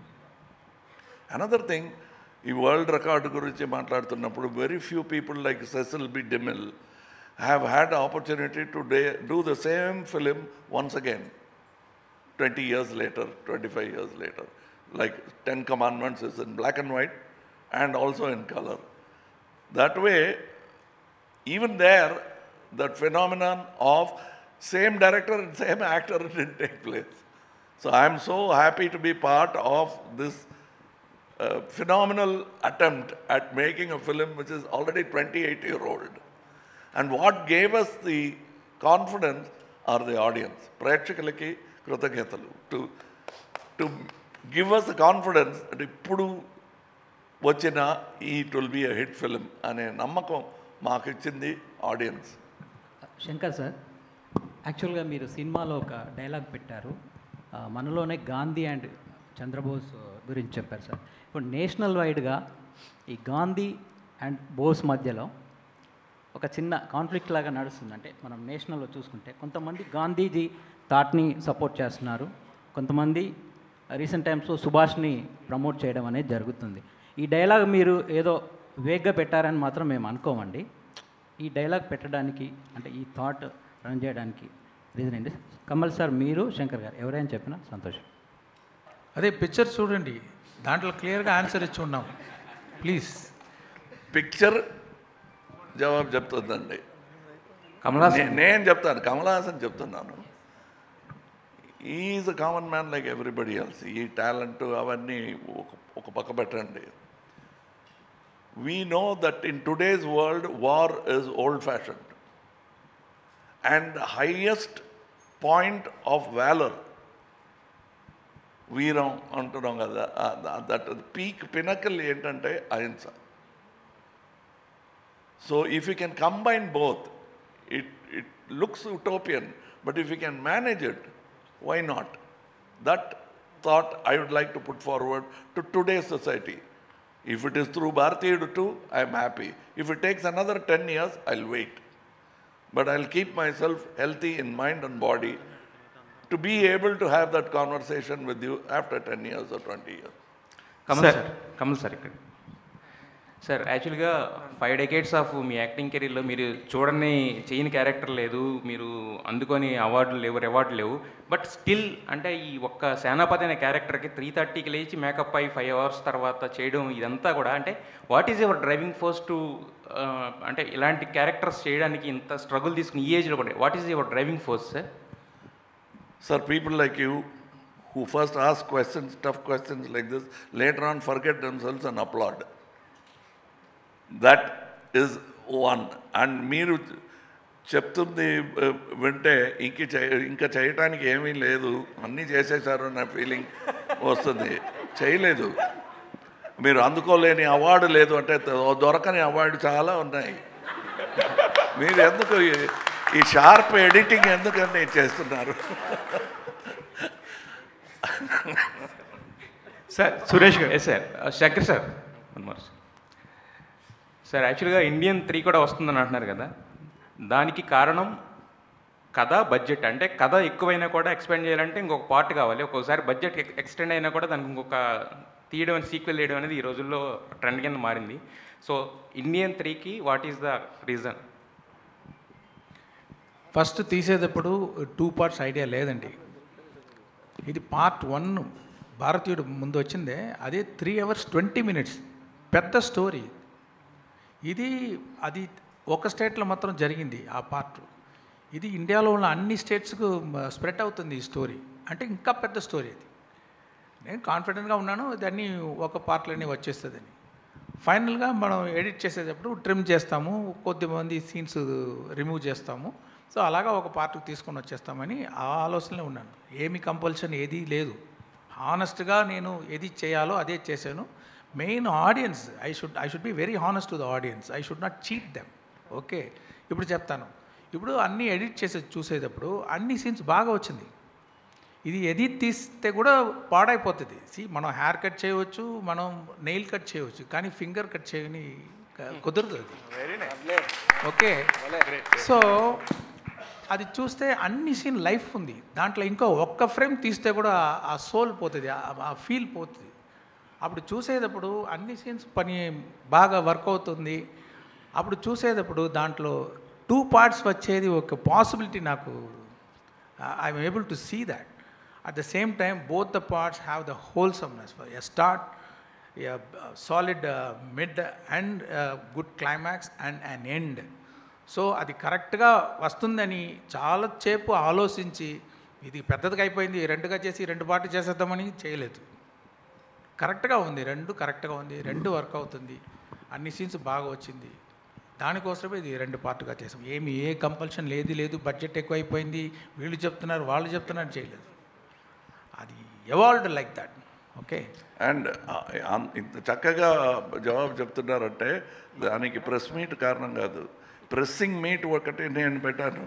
Another thing, ఈ world record గురించి మాట్లాడుతున్నప్పుడు very few people like Cecil B DeMille have had the opportunity to do the same film once again, 20 years later, 25 years later. Like 10 Commandments is in black and white and also in color. That way, even there, that phenomenon of same director and same actor didn't take place. So I am so happy to be part of this phenomenal attempt at making a film which is already 28-year-old. And what gave us the confidence are the audience. ప్రేక్షకులకి కృతజ్ఞతలు to give us the confidence that ఇప్పుడు వచ్చిన it will be a hit film అనే నమ్మకం మాకు ఇచ్చింది audience. Shankar sir, యాక్చువల్గా మీరు సినిమాలో ఒక డైలాగ్ పెట్టారు, మనలోనే గాంధీ అండ్ చంద్రబోస్ గురించి చెప్పారు సార్. ఇప్పుడు నేషనల్ వైడ్గా ఈ గాంధీ అండ్ బోస్ మధ్యలో ఒక చిన్న కాన్ఫ్లిక్ట్ లాగా నడుస్తుంది. అంటే మనం నేషనల్లో చూసుకుంటే కొంతమంది గాంధీజీ థాట్ని సపోర్ట్ చేస్తున్నారు, కొంతమంది రీసెంట్ టైమ్స్లో సుభాష్ని ప్రమోట్ చేయడం అనేది జరుగుతుంది. ఈ డైలాగ్ మీరు ఏదో వేగ్గా పెట్టారని మాత్రం మేము అనుకోమండి. ఈ డైలాగ్ పెట్టడానికి అంటే ఈ థాట్ రన్ చేయడానికి రీజన్ ఏంటి? కమల్ సార్, మీరు, శంకర్ గారు ఎవరైనా చెప్పినా సంతోషం. అదే పిక్చర్ చూడండి, దాంట్లో క్లియర్గా ఆన్సర్ ఇచ్చి ఉన్నాం. ప్లీజ్ పిక్చర్ జవాబు చెప్తుందండి. నేను చెప్తాను, కమల్ హాసన్ చెప్తున్నాను. Is a common man like everybody else. ఈ టాలెంట్ అవన్నీ ఒక పక్క పెట్టండి. We know that in today's world war is old fashioned and highest point of valour, వీరం అంటున్నాం కదా, దట్ పీక్ పినకల్ ఏంటంటే అహింస. So if you can combine both, it looks utopian, but if you can manage it, why not? That thought I would like to put forward to today's society. If it is through Bharatiya 2, I am happy. If it takes another 10 years, I'll wait. But I'll keep myself healthy in mind and body to be able to have that conversation with you after 10 years or 20 years. Kamal sir ఇక్కడ sir, యాక్చువల్గా 5 decades of me acting కెరీర్లో మీరు చూడని చేయని character లేదు, మీరు అందుకొని అవార్డులు లేవు, రివార్డులు లేవు. బట్ స్టిల్ అంటే ఈ ఒక్క సేనాపతి అనే క్యారెక్టర్కి 3:30కి లేచి మేకప్ అయ్యి 5 hours తర్వాత చేయడం, ఇదంతా కూడా అంటే what is your driving force to అంటే ఇలాంటి క్యారెక్టర్స్ చేయడానికి ఇంత స్ట్రగుల్ తీసుకుని ఈ ఏజ్లో కూడా what is your driving force sir? Sir, people like you who first ask questions, tough questions like this, later on forget themselves and applaud. That is one. And మీరు చెప్తుంది వింటే ఇంకా చేయటానికి ఏమీ లేదు, అన్నీ చేసేసారు అన్న ఫీలింగ్ వస్తుంది. చేయలేదు, మీరు అందుకోలేని అవార్డు లేదు అంటే దొరకని అవార్డు చాలా ఉన్నాయి. మీరు ఎందుకు ఈ షార్ప్ ఎడిటింగ్ ఎందుకని చేస్తున్నారు? సార్ సురేష్ గారు సార్ శంకర్ సార్ సార్ యాక్చువల్గా ఇండియన్ 3 కూడా వస్తుందని అంటున్నారు కదా, దానికి కారణం కథ, బడ్జెట్. అంటే కథ ఎక్కువైనా కూడా ఎక్స్పెండ్ చేయాలంటే ఇంకొక పార్ట్ కావాలి. ఒక్కొక్కసారి బడ్జెట్ ఎక్స్టెండ్ అయినా కూడా దానికి ఇంకొక తీయడం అని సీక్వెల్ చేయడం అనేది ఈ రోజుల్లో ట్రెండ్ కింద మారింది. సో ఇండియన్ 3కి what is the reason? First తీసేటప్పుడు 2 పార్ట్స్ ఐడియా లేదండి. ఇది పార్ట్ 1 భారతీయుడు ముందు వచ్చిందే, అదే 3 hours 20 minutes పెద్ద స్టోరీ. అది ఒక స్టేట్లో మాత్రం జరిగింది ఆ పార్ట్. ఇది ఇండియాలో ఉన్న అన్ని స్టేట్స్కు స్ప్రెడ్ అవుతుంది ఈ స్టోరీ. అంటే ఇంకా పెద్ద స్టోరీ అది. నేను కాన్ఫిడెంట్గా ఉన్నాను దాన్ని ఒక పార్ట్లోనే వచ్చేస్తుందని. ఫైనల్గా మనం ఎడిట్ చేసేటప్పుడు ట్రిమ్ చేస్తాము, కొద్దిమంది సీన్స్ రిమూవ్ చేస్తాము. సో అలాగా ఒక పార్ట్కి తీసుకొని వచ్చేస్తామని ఆ ఆలోచనలో ఉన్నాను. ఏమి కంపల్షన్ ఏదీ లేదు. హానెస్ట్గా నేను ఏది చేయాలో అదే చేశాను. Main audience, I should be very honest to the audience. I should not cheat them. Okay, ఇప్పుడు చెప్తాను. ఇప్పుడు అన్నీ ఎడిట్ చేసి చూసేటప్పుడు అన్ని సీన్స్ బాగా వచ్చింది. ఇది ఎడిట్ తీస్తే కూడా పాడైపోతుంది. మనం హెయిర్ కట్ చేయవచ్చు, మనం నెయిల్ కట్ చేయవచ్చు, కానీ ఫింగర్ కట్ చేయని కుదరదు అది. ఓకే, సో అది చూస్తే అన్ని సీన్ లైఫ్ ఉంది దాంట్లో. ఇంకో ఒక్క ఫ్రేమ్ తీస్తే కూడా ఆ సోల్ పోతుంది, ఆ ఫీల్ పోతుంది. అప్పుడు చూసేటప్పుడు అన్ని సీన్స్ పని బాగా వర్క్ అవుతుంది. అప్పుడు చూసేటప్పుడు దాంట్లో 2 parts వచ్చేది ఒక పాసిబిలిటీ నాకు. I'm able to see that. At the same time both the parts have the wholesomeness. A start, a solid mid and good climax and an end. So అది కరెక్ట్గా వస్తుందని చాలా సేపు ఆలోచించి, ఇది పెద్దదిగా అయిపోయింది 2గా చేసి 2 పార్ట్లు చేసేద్దామని చేయలేదు. కరెక్ట్గా ఉంది, 2 కరెక్ట్గా ఉంది, 2 వర్క్ అవుతుంది, అన్ని సీన్స్ బాగా వచ్చింది. దానికోసమే ఇది 2 పార్ట్గా చేసాం. ఏ కంపల్షన్ లేదు, బడ్జెట్ ఎక్కువైపోయింది, వీళ్ళు చెప్తున్నారు వాళ్ళు చెప్తున్నారు, చేయలేదు. అది evolved like that. Okay, and ఇంత చక్కగా జవాబు చెప్తున్నారంటే దానికి ప్రెస్ మీట్ కారణం కాదు, ప్రెస్సింగ్ మీట్ ఒకటి నేను పెట్టాను.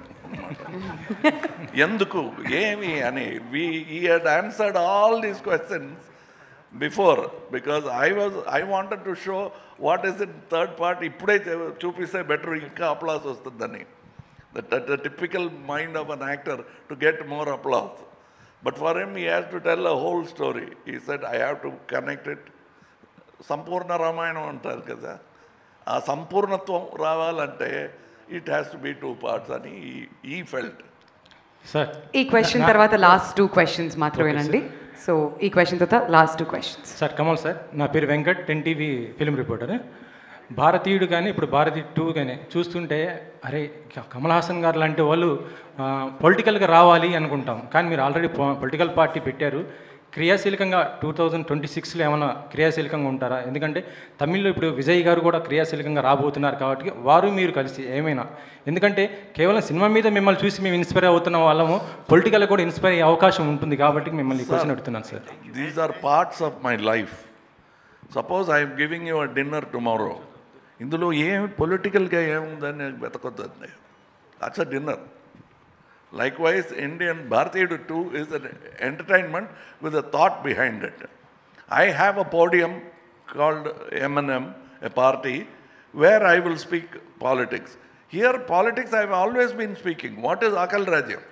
ఎందుకు ఏమి అని he had answered all these questions before, because I wanted to show what is in third part. ఇప్పుడే చూపిస్తే బెటర్, ఇంకా అప్లాస్ వస్తుందని. The typical mind of an actor to get more applause. But for him, he has to tell a whole story. He said, I have to connect it. సంపూర్ణ రామాయణం అంటారు కదా, ఆ సంపూర్ణత్వం రావాలంటే it has to be 2 parts అని ఈ felt. Sir, ఈ question తర్వాత last 2 questions మాత్రమేనండి. సో ఈ క్వశ్చన్ తర్వాత last 2 questions. Sir Kamal sir, నా పేరు వెంకట్, 10TV ఫిల్మ్ రిపోర్టర్. భారతీయుడు కానీ ఇప్పుడు భారతీయుడు 2 కానీ చూస్తుంటే అరే కమల్ హాసన్ గారు లాంటి వాళ్ళు పొలిటికల్గా రావాలి అనుకుంటాం. కానీ మీరు ఆల్రెడీ పొలిటికల్ పార్టీ పెట్టారు. క్రియాశీలకంగా 2026లో ఏమైనా క్రియాశీలకంగా ఉంటారా? ఎందుకంటే తమిళ్లో ఇప్పుడు విజయ్ గారు కూడా క్రియాశీలకంగా రాబోతున్నారు కాబట్టి వారు మీరు కలిసి ఏమైనా, ఎందుకంటే కేవలం సినిమా మీద మిమ్మల్ని చూసి మేము ఇన్స్పైర్ అవుతున్న వాళ్ళము, పొలిటికల్ కూడా ఇన్స్పైర్ అయ్యే అవకాశం ఉంటుంది కాబట్టి మిమ్మల్ని క్వశ్చన్ అడుగుతున్నాను sir. These are parts of my life. Suppose I'm giving you a dinner tomorrow. ఇందులో ఏమి పొలిటికల్గా ఏముందని వెతకొద్దండి. That's a dinner. Likewise, Indian Bharatiya 2 is an entertainment with a thought behind it. I have a podium called M&M, a party, where I will speak politics. Here, politics I have always been speaking. What is Akal Rajyam?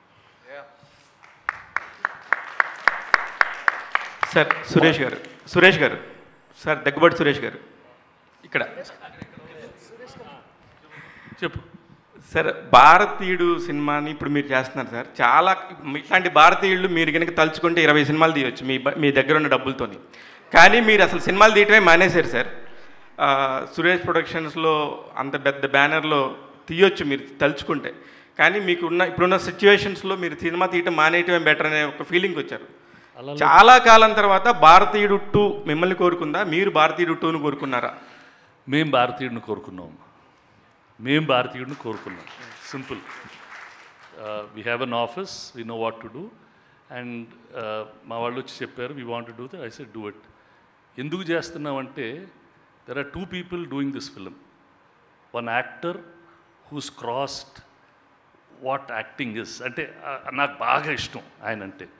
Sir, Suresh garu. Sir, Daggubadi Suresh garu. Ikkada. Cheppu. Sir, Bharateeyudu సినిమాని ఇప్పుడు మీరు చేస్తున్నారు sir. చాలా ఇట్లాంటి భారతీయుళ్ళు మీరు కనుక తలుచుకుంటే 20 సినిమాలు తీయవచ్చు మీ దగ్గర ఉన్న డబ్బులతోని. కానీ మీరు అసలు సినిమాలు తీయటమే మానేశారు సార్. సురేష్ ప్రొడక్షన్స్లో అంత పెద్ద బ్యానర్లో తీయొచ్చు మీరు తలుచుకుంటే. కానీ ఇప్పుడున్న సిచ్యువేషన్స్లో మీరు సినిమా తీయటం మానేయటమే బెటర్ అనే ఒక ఫీలింగ్ వచ్చారు. చాలా కాలం తర్వాత భారతీయుడు 2 మిమ్మల్ని కోరుకుందా, మీరు భారతీయుడు 2ను కోరుకున్నారా? మేము భారతీయుడిని కోరుకున్నాం. Simple. We have an office, we know what to do. And మా వాళ్ళు వచ్చి చెప్పారు we want to do that. I said do it. ఎందుకు చేస్తున్నామంటే there are 2 people doing this film. One actor who's crossed what acting is. అంటే నాకు బాగా ఇష్టం ఆయన అంటే.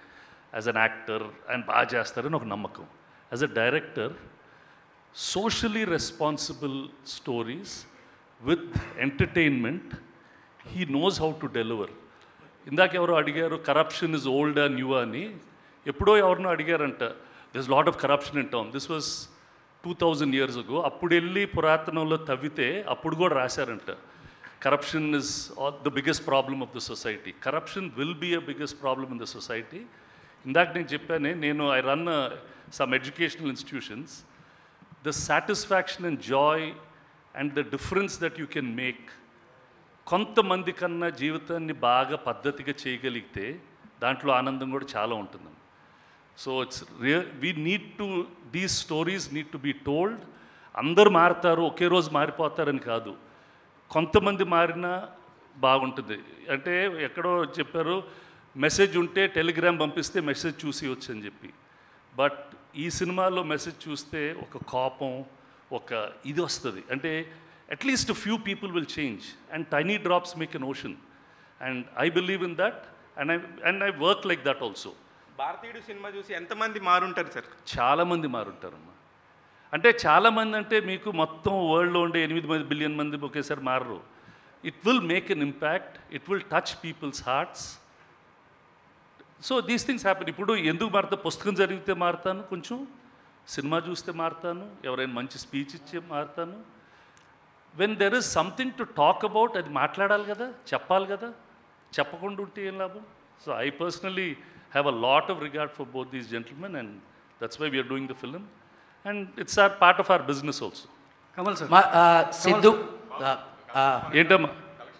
యాజ్ అన్ యాక్టర్ ఆయన బాగా చేస్తారని ఒక నమ్మకం. As a director, socially responsible stories with entertainment, he knows how to deliver. ఇందాక ఎవరో అడిగారు కరప్షన్ ఇస్ ఓల్డా న్యూ అని. ఎప్పుడో ఎవరినో అడిగారంట, this lot of corruption in town. This was 2000 years ago. అప్పుడు వెళ్ళి పురాతనంలో తవ్వితే అప్పుడు కూడా రాశారంట, corruption is the biggest problem of the society. Corruption will be a biggest problem in the society. ఇందాక నేను చెప్పానే, నేను I run some educational institutions. The satisfaction and joy and the difference that you can make, కొంతమంది కన్నా జీవితాన్ని బాగా పద్ధతిగా చేయగలిగితే దాంట్లో ఆనందం కూడా చాలా ఉంటుంది. So it's we need to, these stories need to be told. అందరు మారుతారు, ఒకే రోజు మారిపోతారని కాదు, కొంతమంది మారినా బాగుంటుంది. అంటే ఎక్కడో చెప్పారు, మెసేజ్ ఉంటే టెలిగ్రామ్ పంపిస్తే మెసేజ్ చూసి వచ్చని చెప్పి. బట్ ఈ సినిమాలో మెసేజ్ చూస్తే ఒక కోపం, ఒక ఇది వస్తుంది. అంటే at least few people will change and tiny drops make an ocean. And I believe in that and I work like that also. Bharateeyudu cinema చూసి ఎంతమంది మారుంటారు సార్? చాలామంది మారుంటారమ్మా. అంటే చాలామంది అంటే మీకు మొత్తం వరల్డ్లో ఉండే 8 బిలియన్ మంది ఒకేసారి మారరు. It will make an impact, it will touch people's hearts. So these things happen. ఇప్పుడు ఎందుకు మారుతా? పుస్తకం చదివితే మారుతాను, కొంచెం సినిమా చూస్తే మారుతాను, ఎవరైనా మంచి స్పీచ్ ఇచ్చే మారుతాను. When there is something to talk about, అది మాట్లాడాలి కదా, చెప్పాలి కదా, చెప్పకుండా ఉంటే ఏం లాభం? So I personally have a lot of regard for both these gentlemen, and that's why we are doing the film, and it's our part of our business also. Kamal sir, Sidhu ఏంటమ్మా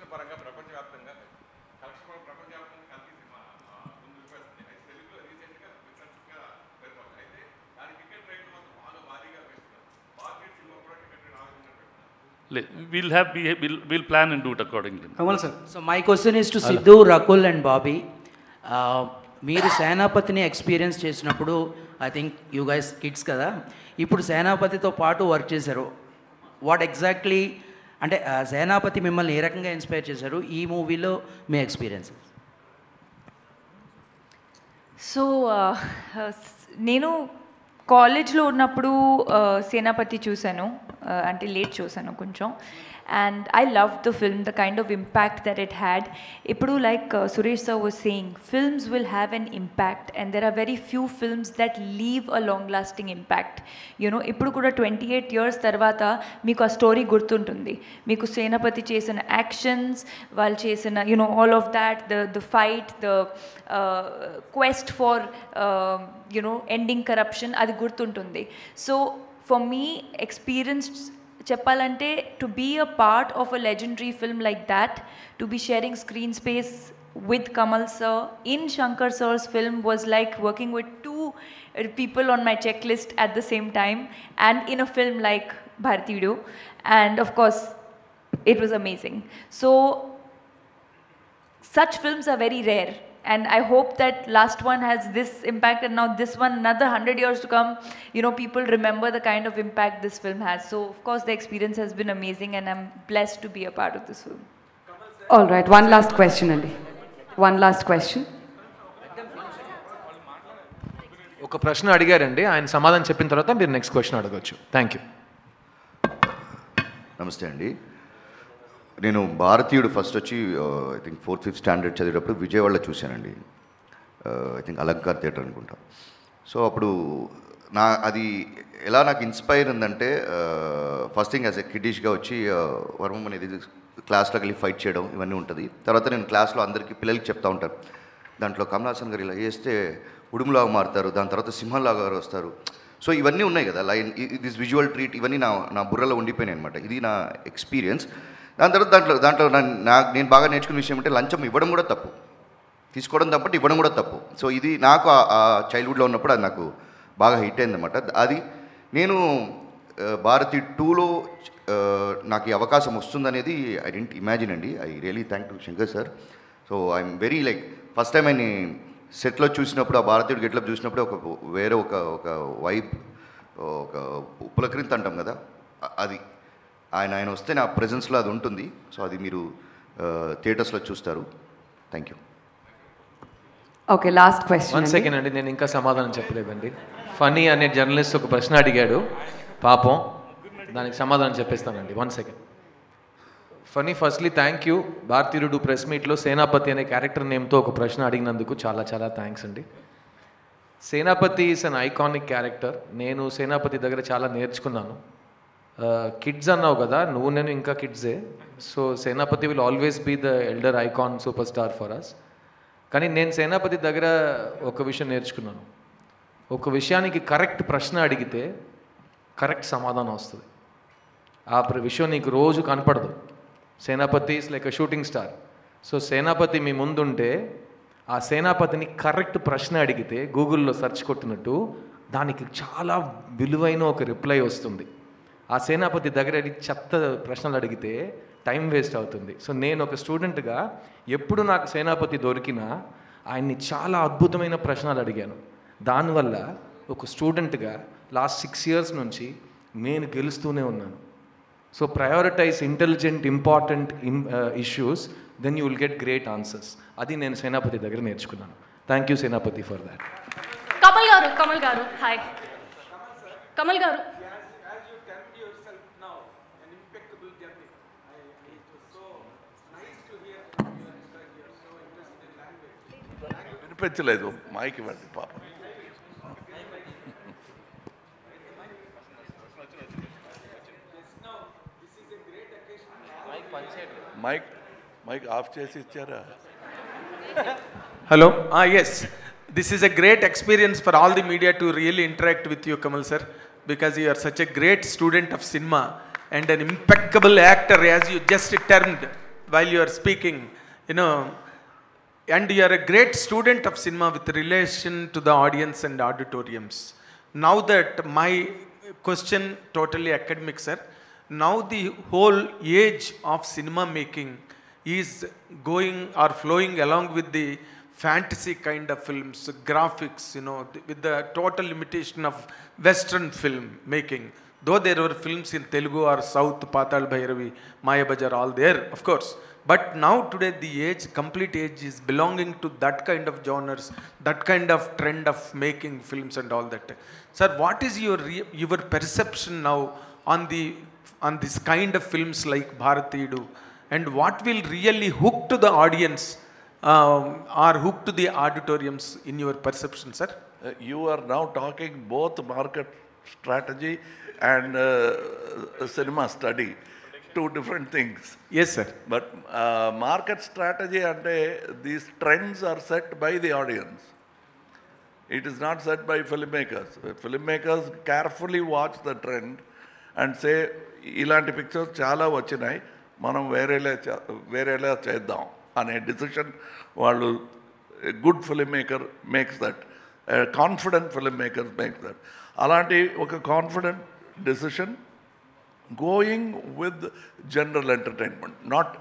we'll plan and do it accordingly. Kamal sir, so my question is to Sidhu, Rakul and Bobby. మీరు సేనాపతిని experience చేసినప్పుడు, I think you guys kids కదా, ఇప్పుడు సేనాపతితో పాటు work చేశారు. What exactly అంటే సేనాపతి మిమ్మల్ని ఏ రకంగా ఇన్స్పైర్ చేశారు ఈ మూవీలో, మీ ఎక్స్పీరియన్స్? సో నేను కాలేజ్లో ఉన్నప్పుడు సేనాపతి చూశాను, అంటే లేట్ చూశాను కొంచెం. And I loved the film, the kind of impact that it had. Ippudu, like Suresh sir was saying, films will have an impact, and there are very few films that leave a long-lasting impact. You know, ippudu kuda 28 years tarvata meeku a story gurtuntundi. Meeku Senapati chesina actions, vaal chesina, you know, all of that, the fight, the quest for you know, ending corruption, adi gurtuntundi. So for me, experienced చెప్పాలంటే, to be a part of a legendary film like that, to be sharing screen space with Kamal sir in Shankar sir's film was like working with two people on my checklist at the same time, and in a film like Bharatiyudu, and of course it was amazing. So such films are very rare, and I hope that last one has this impact, and now this one, another 100 years to come, you know, people remember the kind of impact this film has. So of course the experience has been amazing, and I'm blessed to be a part of this film. All right, one last question Andi. One last question. ఒక ప్రశ్న అడిగారండి, ఆయన సమాధానం చెప్పిన తర్వాత మీరు next question అడగవచ్చు. Thank you. నమస్తే అండి. నేను భారతీయుడు ఫస్ట్ వచ్చి I think 4th 5th standard చదివేటప్పుడు విజయవాడలో చూశానండి. ఐ థింక్ అలంకార్ థియేటర్ అనుకుంటా. సో అప్పుడు అది ఎలా నాకు ఇన్స్పైర్ ఉందంటే, ఫస్ట్ థింగ్ యాజ్ ఎ కిడ్డిష్గా వచ్చి వర్మం అనేది క్లాస్లోకి వెళ్ళి ఫైట్ చేయడం ఇవన్నీ ఉంటుంది. తర్వాత నేను క్లాస్లో అందరికీ పిల్లలకి చెప్తా ఉంటాను, దాంట్లో కమల్ హాసన్ గారు ఇలా చేస్తే ఉడుములాగా మారుతారు, దాని తర్వాత సింహంలాగా వస్తారు. సో ఇవన్నీ ఉన్నాయి కదా, లైన్ దిస్ విజువల్ ట్రీట్, ఇవన్నీ నా బుర్రలో ఉండిపోయినాయి అనమాట. ఇది నా ఎక్స్పీరియన్స్. దాని తర్వాత దాంట్లో నేను బాగా నేర్చుకున్న విషయం అంటే, లంచం ఇవ్వడం కూడా తప్పు, తీసుకోవడం తప్పటి ఇవ్వడం కూడా తప్పు. సో ఇది నాకు ఆ చైల్డ్హుడ్లో ఉన్నప్పుడు అది నాకు బాగా హిట్ అయిందన్నమాట. అది నేను భారతి 2లో నాకు ఈ అవకాశం వస్తుందనేది ఐ డెంట్ ఇమాజిన్ అండి. I really thank to Shankar sir. So I'm very like first time ఆయన సెట్లో చూసినప్పుడు, ఆ భారతీయుడు గెట్లప్ చూసినప్పుడు వేరే ఒక వైబ్, ఒక పులకరింత అంటాం కదా, అది ఆయన వస్తే నా ప్రెజెన్స్లో అది ఉంటుంది. సో అది మీరు థియేటర్స్లో చూస్తారు. Thank you. Okay, last question. 1 second అండి, నేను ఇంకా సమాధానం చెప్పలేదండి. ఫనీ అనే జర్నలిస్ట్ ఒక ప్రశ్న అడిగాడు పాపం, దానికి సమాధానం చెప్పేస్తానండి. 1 second. Funny, firstly thank you. Bharateeyudu press మీట్లో సేనాపతి అనే క్యారెక్టర్ నేమ్తో ఒక ప్రశ్న అడిగినందుకు చాలా చాలా థ్యాంక్స్ అండి. సేనాపతి ఈస్ అన్ ఐకానిక్ క్యారెక్టర్. నేను సేనాపతి దగ్గర చాలా నేర్చుకున్నాను. కిడ్స్ అన్నావు కదా, నువ్వు నేను ఇంకా కిడ్సే. So Senapathi will always be the elder icon super star for us. కానీ నేను సేనాపతి దగ్గర ఒక విషయం నేర్చుకున్నాను. ఒక విషయానికి కరెక్ట్ ప్రశ్న అడిగితే కరెక్ట్ సమాధానం వస్తుంది. ఆ విషయం నీకు రోజు కనపడదు. Senapathi is like a shooting star. So Senapathi మీ ముందుంటే ఆ సేనాపతిని కరెక్ట్ ప్రశ్న అడిగితే గూగుల్లో సెర్చ్ కొట్టినట్టు దానికి చాలా విలువైన ఒక రిప్లై వస్తుంది. ఆ సేనాపతి దగ్గర చెత్త ప్రశ్నలు అడిగితే టైం వేస్ట్ అవుతుంది. సో నేను ఒక స్టూడెంట్గా ఎప్పుడు నాకు సేనాపతి దొరికినా ఆయన్ని చాలా అద్భుతమైన ప్రశ్నలు అడిగాను. దానివల్ల ఒక స్టూడెంట్గా లాస్ట్ 6 years నుంచి నేను గెలుస్తూనే ఉన్నాను. So prioritise intelligent important issues, then you will get great answers. అది నేను సేనాపతి దగ్గర నేర్చుకున్నాను. Thank you Senapathi for that. Kamal గారు హాయ్. కమల్ గారు, వినిపించలేదు, మైక్ ఇవ్వండి పాప. మైక్ ఆఫ్ చేసి ఇచ్చారా? Hello. Yes. This is a great experience for all the media to really interact with you, Kamal sir, because you are such a great student of cinema and an impeccable actor, as you just termed while you are speaking, you know, and you are a great student of cinema with relation to the audience and auditoriums. Now that my question totally academic, sir, now the whole age of cinema making is going or flowing along with the fantasy kind of films, graphics, you know, with the total limitation of Western film making. Though there were films in Telugu or South, Patal Bhairavi, Maya Bajar, all there, of course. But now today the age, complete age is belonging to that kind of genres, that kind of trend of making films and all that. Sir, what is your perception now on this kind of films like Bharatiyudu? And what will really hook to the audience or hook to the auditoriums in your perception, sir? You are now talking both market strategy and cinema study. Two different things. Yes, sir. But market strategy and these trends are set by the audience. It is not set by filmmakers. Filmmakers carefully watch the trend and say, ఇలాంటి pictures చాలా వచ్చినాయి, మనం వేరేలా చేద్దాం అనే decision వాళ్ళు, good film maker makes that, confident film maker makes that. అలాంటి ఒక confident decision going with general entertainment, not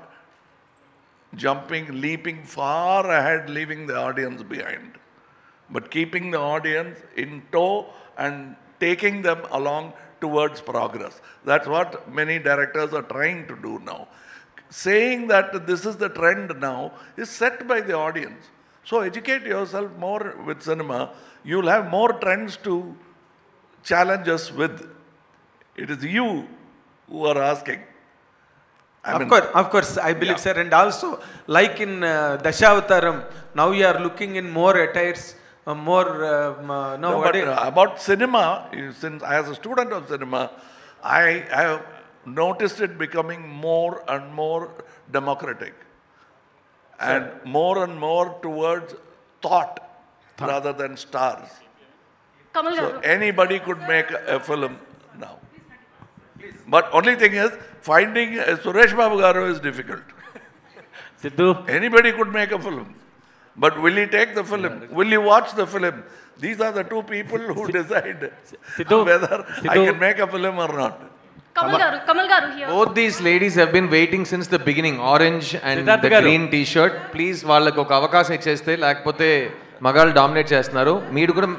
leaping far ahead, leaving the audience behind, but keeping the audience in tow and taking them along towards progress. That's what many directors are trying to do now. Saying that this is the trend now is set by the audience. So educate yourself more with cinema. You'll have more trends to challenge us with. It is you who are asking. Of course, I believe, sir. And also, like in Dashavataram, now you are looking in more attires, about cinema, since as a student of cinema, I have noticed it becoming more and more democratic, and more towards thought rather than stars. So anybody could make a film now. But only thing is, finding Suresh Babu Garu is difficult. Sidhu. Anybody could make a film. But will he take the film? Will he watch the film? These are the two people who decide whether I can make a film or not. Kamal Garu here. Both these ladies have been waiting since the beginning. Orange and the green t-shirt. Please, వాళ్ళకి ఒక అవకాశం ఇచ్చేస్తే, లేకపోతే మగాళ్ళు dominate చేస్తున్నారు. మీరు కూడా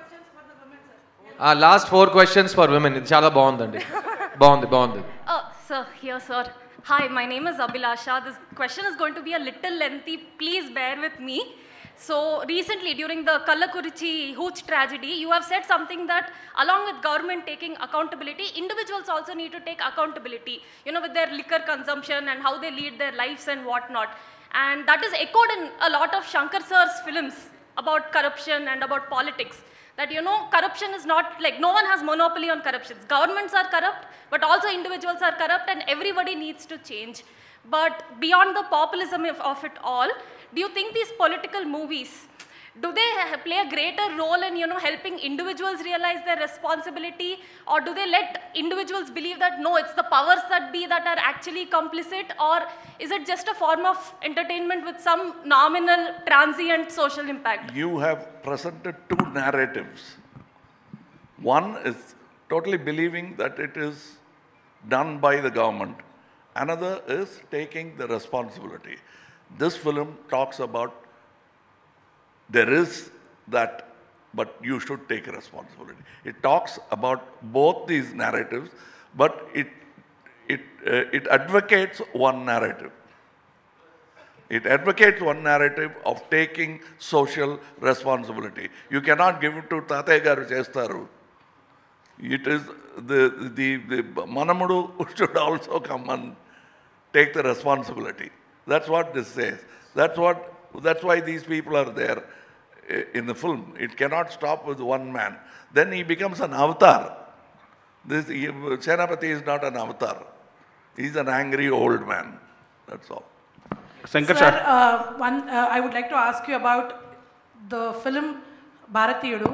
last 4 questions for women. ఇది చాలా బాగుందండి. బాగుంది. Sir, here, sir. Hi, my name is Abhilasha. This question is going to be a little lengthy. Please bear with me. So recently, during the Kallakurichi Hooch tragedy, you have said something that along with government taking accountability, individuals also need to take accountability, you know, with their liquor consumption and how they lead their lives and whatnot. And that is echoed in a lot of Shankar sir's films about corruption and about politics. That, you know, corruption is not like, no one has monopoly on corruption. Governments are corrupt, but also individuals are corrupt, and everybody needs to change. But beyond the populism of it all, do you think these political movies, do they play a greater role in, you know, helping individuals realize their responsibility, or do they let individuals believe that no, it's the powers that be that are actually complicit, or is it just a form of entertainment with some nominal transient social impact? You have presented two narratives. One is totally believing that it is done by the government. Another is taking the responsibility. This film talks about there is that, but you should take responsibility. It talks about both these narratives, but it advocates one narrative. It advocates one narrative of taking social responsibility. You cannot give it to Tataya garu chestaru. It is the Manamudu should also come and take the responsibility. That's what this says. That's why these people are there in the film. It cannot stop with one man. Then he becomes an avatar. Senapati is not an avatar. He's an angry old man. That's all. Shankar sir, I would like to ask you about the film Bharatiyudu.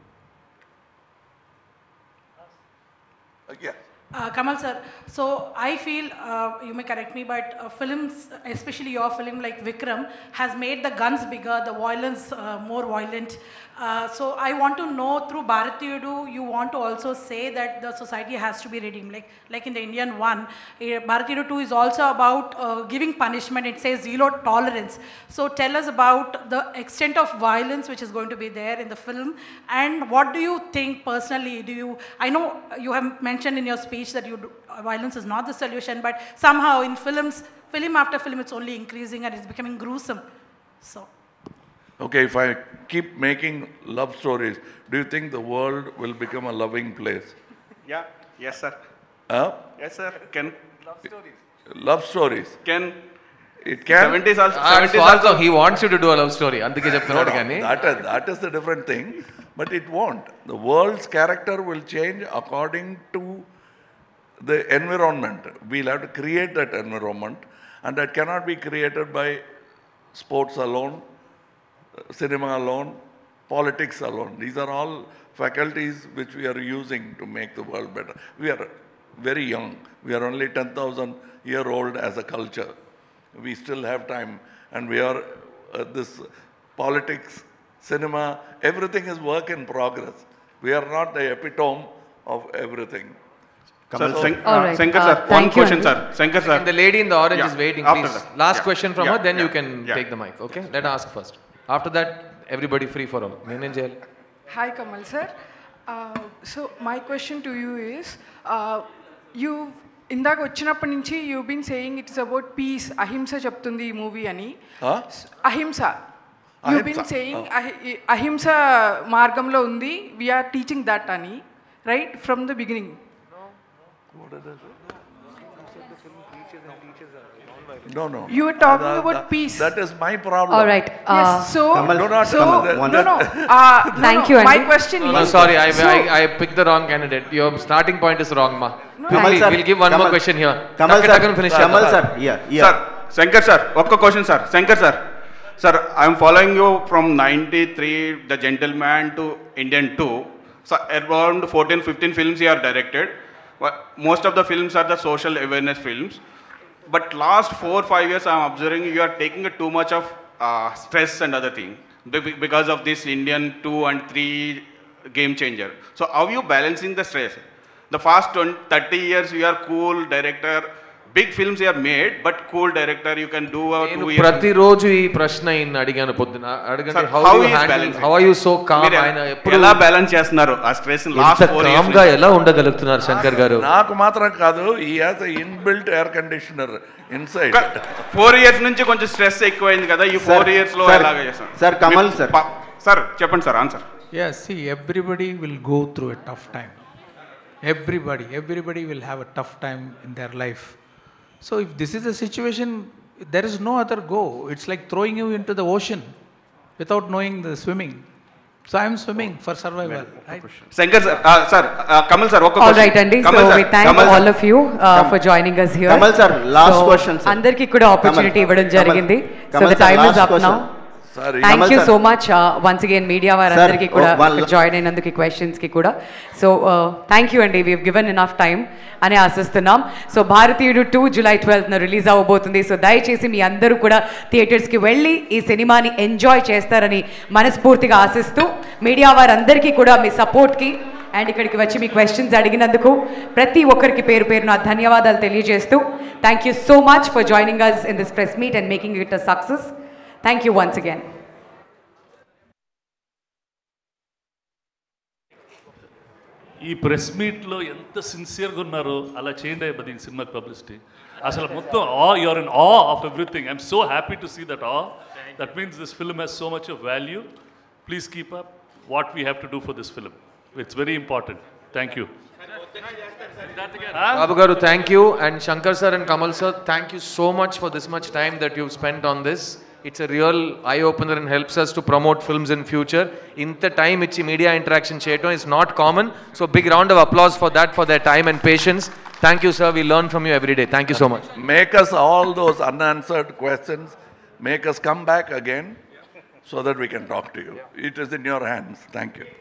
Yeah. Kamal sir, so I feel, you may correct me, but films, especially your film like Vikram, has made the guns bigger, the violence more violent. So I want to know, through Bharatiyudu, you want to also say that the society has to be redeemed. Like in the Indian one, Bharatiyudu 2 is also about giving punishment. It says zero tolerance. So tell us about the extent of violence which is going to be there in the film, and what do you think personally? I know you have mentioned in your speech that violence is not the solution, but somehow in film after film, it's only increasing and it's becoming gruesome. So. Okay, if I keep making love stories, do you think the world will become a loving place? Yeah, yes sir. Yes sir, can. Love stories. Can. It can. 70s also. He wants you to do a love story. Andike cheptunadu gaani. That is the different thing, but it won't. The world's character will change according to the environment. We'll have to create that environment, and that cannot be created by sports alone, cinema alone, politics alone. These are all faculties which we are using to make the world better. We are very young. We are only 10,000-year-old as a culture. We still have time, and we are this politics, cinema, everything is work in progress. We are not the epitome of everything. Shankar sir, one question sir. Shankar sir. And the lady in the orange is waiting, please. Last question from her, then you can take the mic, okay? Let her ask first. After that, everybody free for all. Hi Kamal sir. So my question to you is, ఇందాక వచ్చినప్పటి నుంచి you been saying it's about peace, అహింస చెప్తుంది ఈ movie అని. అహింస you been saying అహింస మార్గంలో ఉంది, వీఆర్ టీచింగ్ దట్ అని, right from the beginning. No. You were talking about peace. That is my problem. All right. Yes. So, thank you. My question is. Sorry, I picked the wrong candidate. Your starting point is wrong, ma. We'll give one more question here. Kamal sir. Sir, Shankar sir, one question sir. Shankar sir. Sir, I am following you from 93, The Gentleman to Indian 2. So around 14-15 films you are directed. Most of the films are the social awareness films. But last 4-5 years, I am observing you are taking too much of stress and other things because of this Indian 2 and 3 game changer. So how are you balancing the stress? The past 30 years, you are cool director, big films are made, but cool director, you can do a 2 years. ప్రతిరోజు ఈ ప్రశ్న ఇన్ని అడిగాను పొద్దున అడగండి how are you so calm ఆయన ఎప్పుడు ఎలా బ్యాలెన్స్ చేస్తున్నారు ఆ స్ట్రెస్ లాస్ట్ 4 కామ్ గా ఎలా ఉండగలుగుతున్నారు శంకర్ గారు? నాకు మాత్రం కాదు, he has a inbuilt air conditioner inside. 4 years నుంచి కొంచెం స్ట్రెస్ ఎక్కువైంది కదా, ఈ 4 years లో ఎలాగ చేస్తారు సార్? కమల్ సార్ చెప్పండి sir answer. Yes, see, everybody will go through a tough time. Everybody will have a tough time in their life. So if this is the situation, there is no other go. It's like throwing you into the ocean without knowing the swimming. So I am swimming for survival. Right? Shankar sir, Kamal sir, okay. All right, Andy. So we thank all of you for joining us here. Kamal sir, last question, sir. Andarki kuda opportunity ivvadam jarigindi. So the time is up now. Sorry. Thank you so much once again media varandariki kuda join అయినందుకు questions ki kuda. So thank you Andy, we have given enough time అని ఆశిస్తున్నాం. So భారతీయుడు 2 July 12th release అవ్వబోతుంది. So దయచేసి మీ అందరూ కూడా థియేటర్స్కి వెళ్ళి ఈ సినిమాని ఎంజాయ్ చేస్తారని మనస్ఫూర్తిగా ఆశిస్తూ మీడియా వారందరికీ కూడా మీ సపోర్ట్కి అండ్ ఇక్కడికి వచ్చి మీ క్వశ్చన్స్ అడిగినందుకు ప్రతి ఒక్కరికి పేరు పేరున ధన్యవాదాలు తెలియజేస్తూ thank you so much for joining us in this press meet and making it a success. Thank you once again. ఈ ప్రెస్ మీట్లో ఎంత సిన్సియర్గా ఉన్నారో అలా చేయండి అయ్యి సినిమాకి పబ్లిసిటీ. అసలు మొత్తం you're in of everything. I'm so happy to see that that means this film has so much of value. Please keep up what we have to do for this film. It's very important. Thank you. Babu garu, thank you, and Shankar sir and Kamal sir, thank you so much for this much time that you've spent on this. It's a real eye-opener and helps us to promote films in future. Inta time ichi media interaction cheyadam is not common, so big round of applause for that, for their time and patience. Thank you sir, we learn from you every day. Thank you so much. Make us all those unanswered questions, make us come back again so that we can talk to you. It is in your hands. Thank you.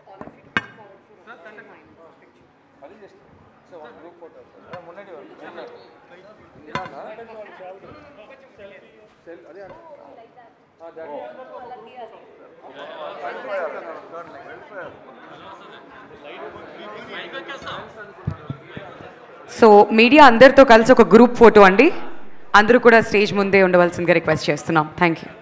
So media అందరితో కలిసి ఒక group photo అండి, అందరూ కూడా stage ముందే ఉండవలసిందిగా request చేస్తున్నాం. Thank you.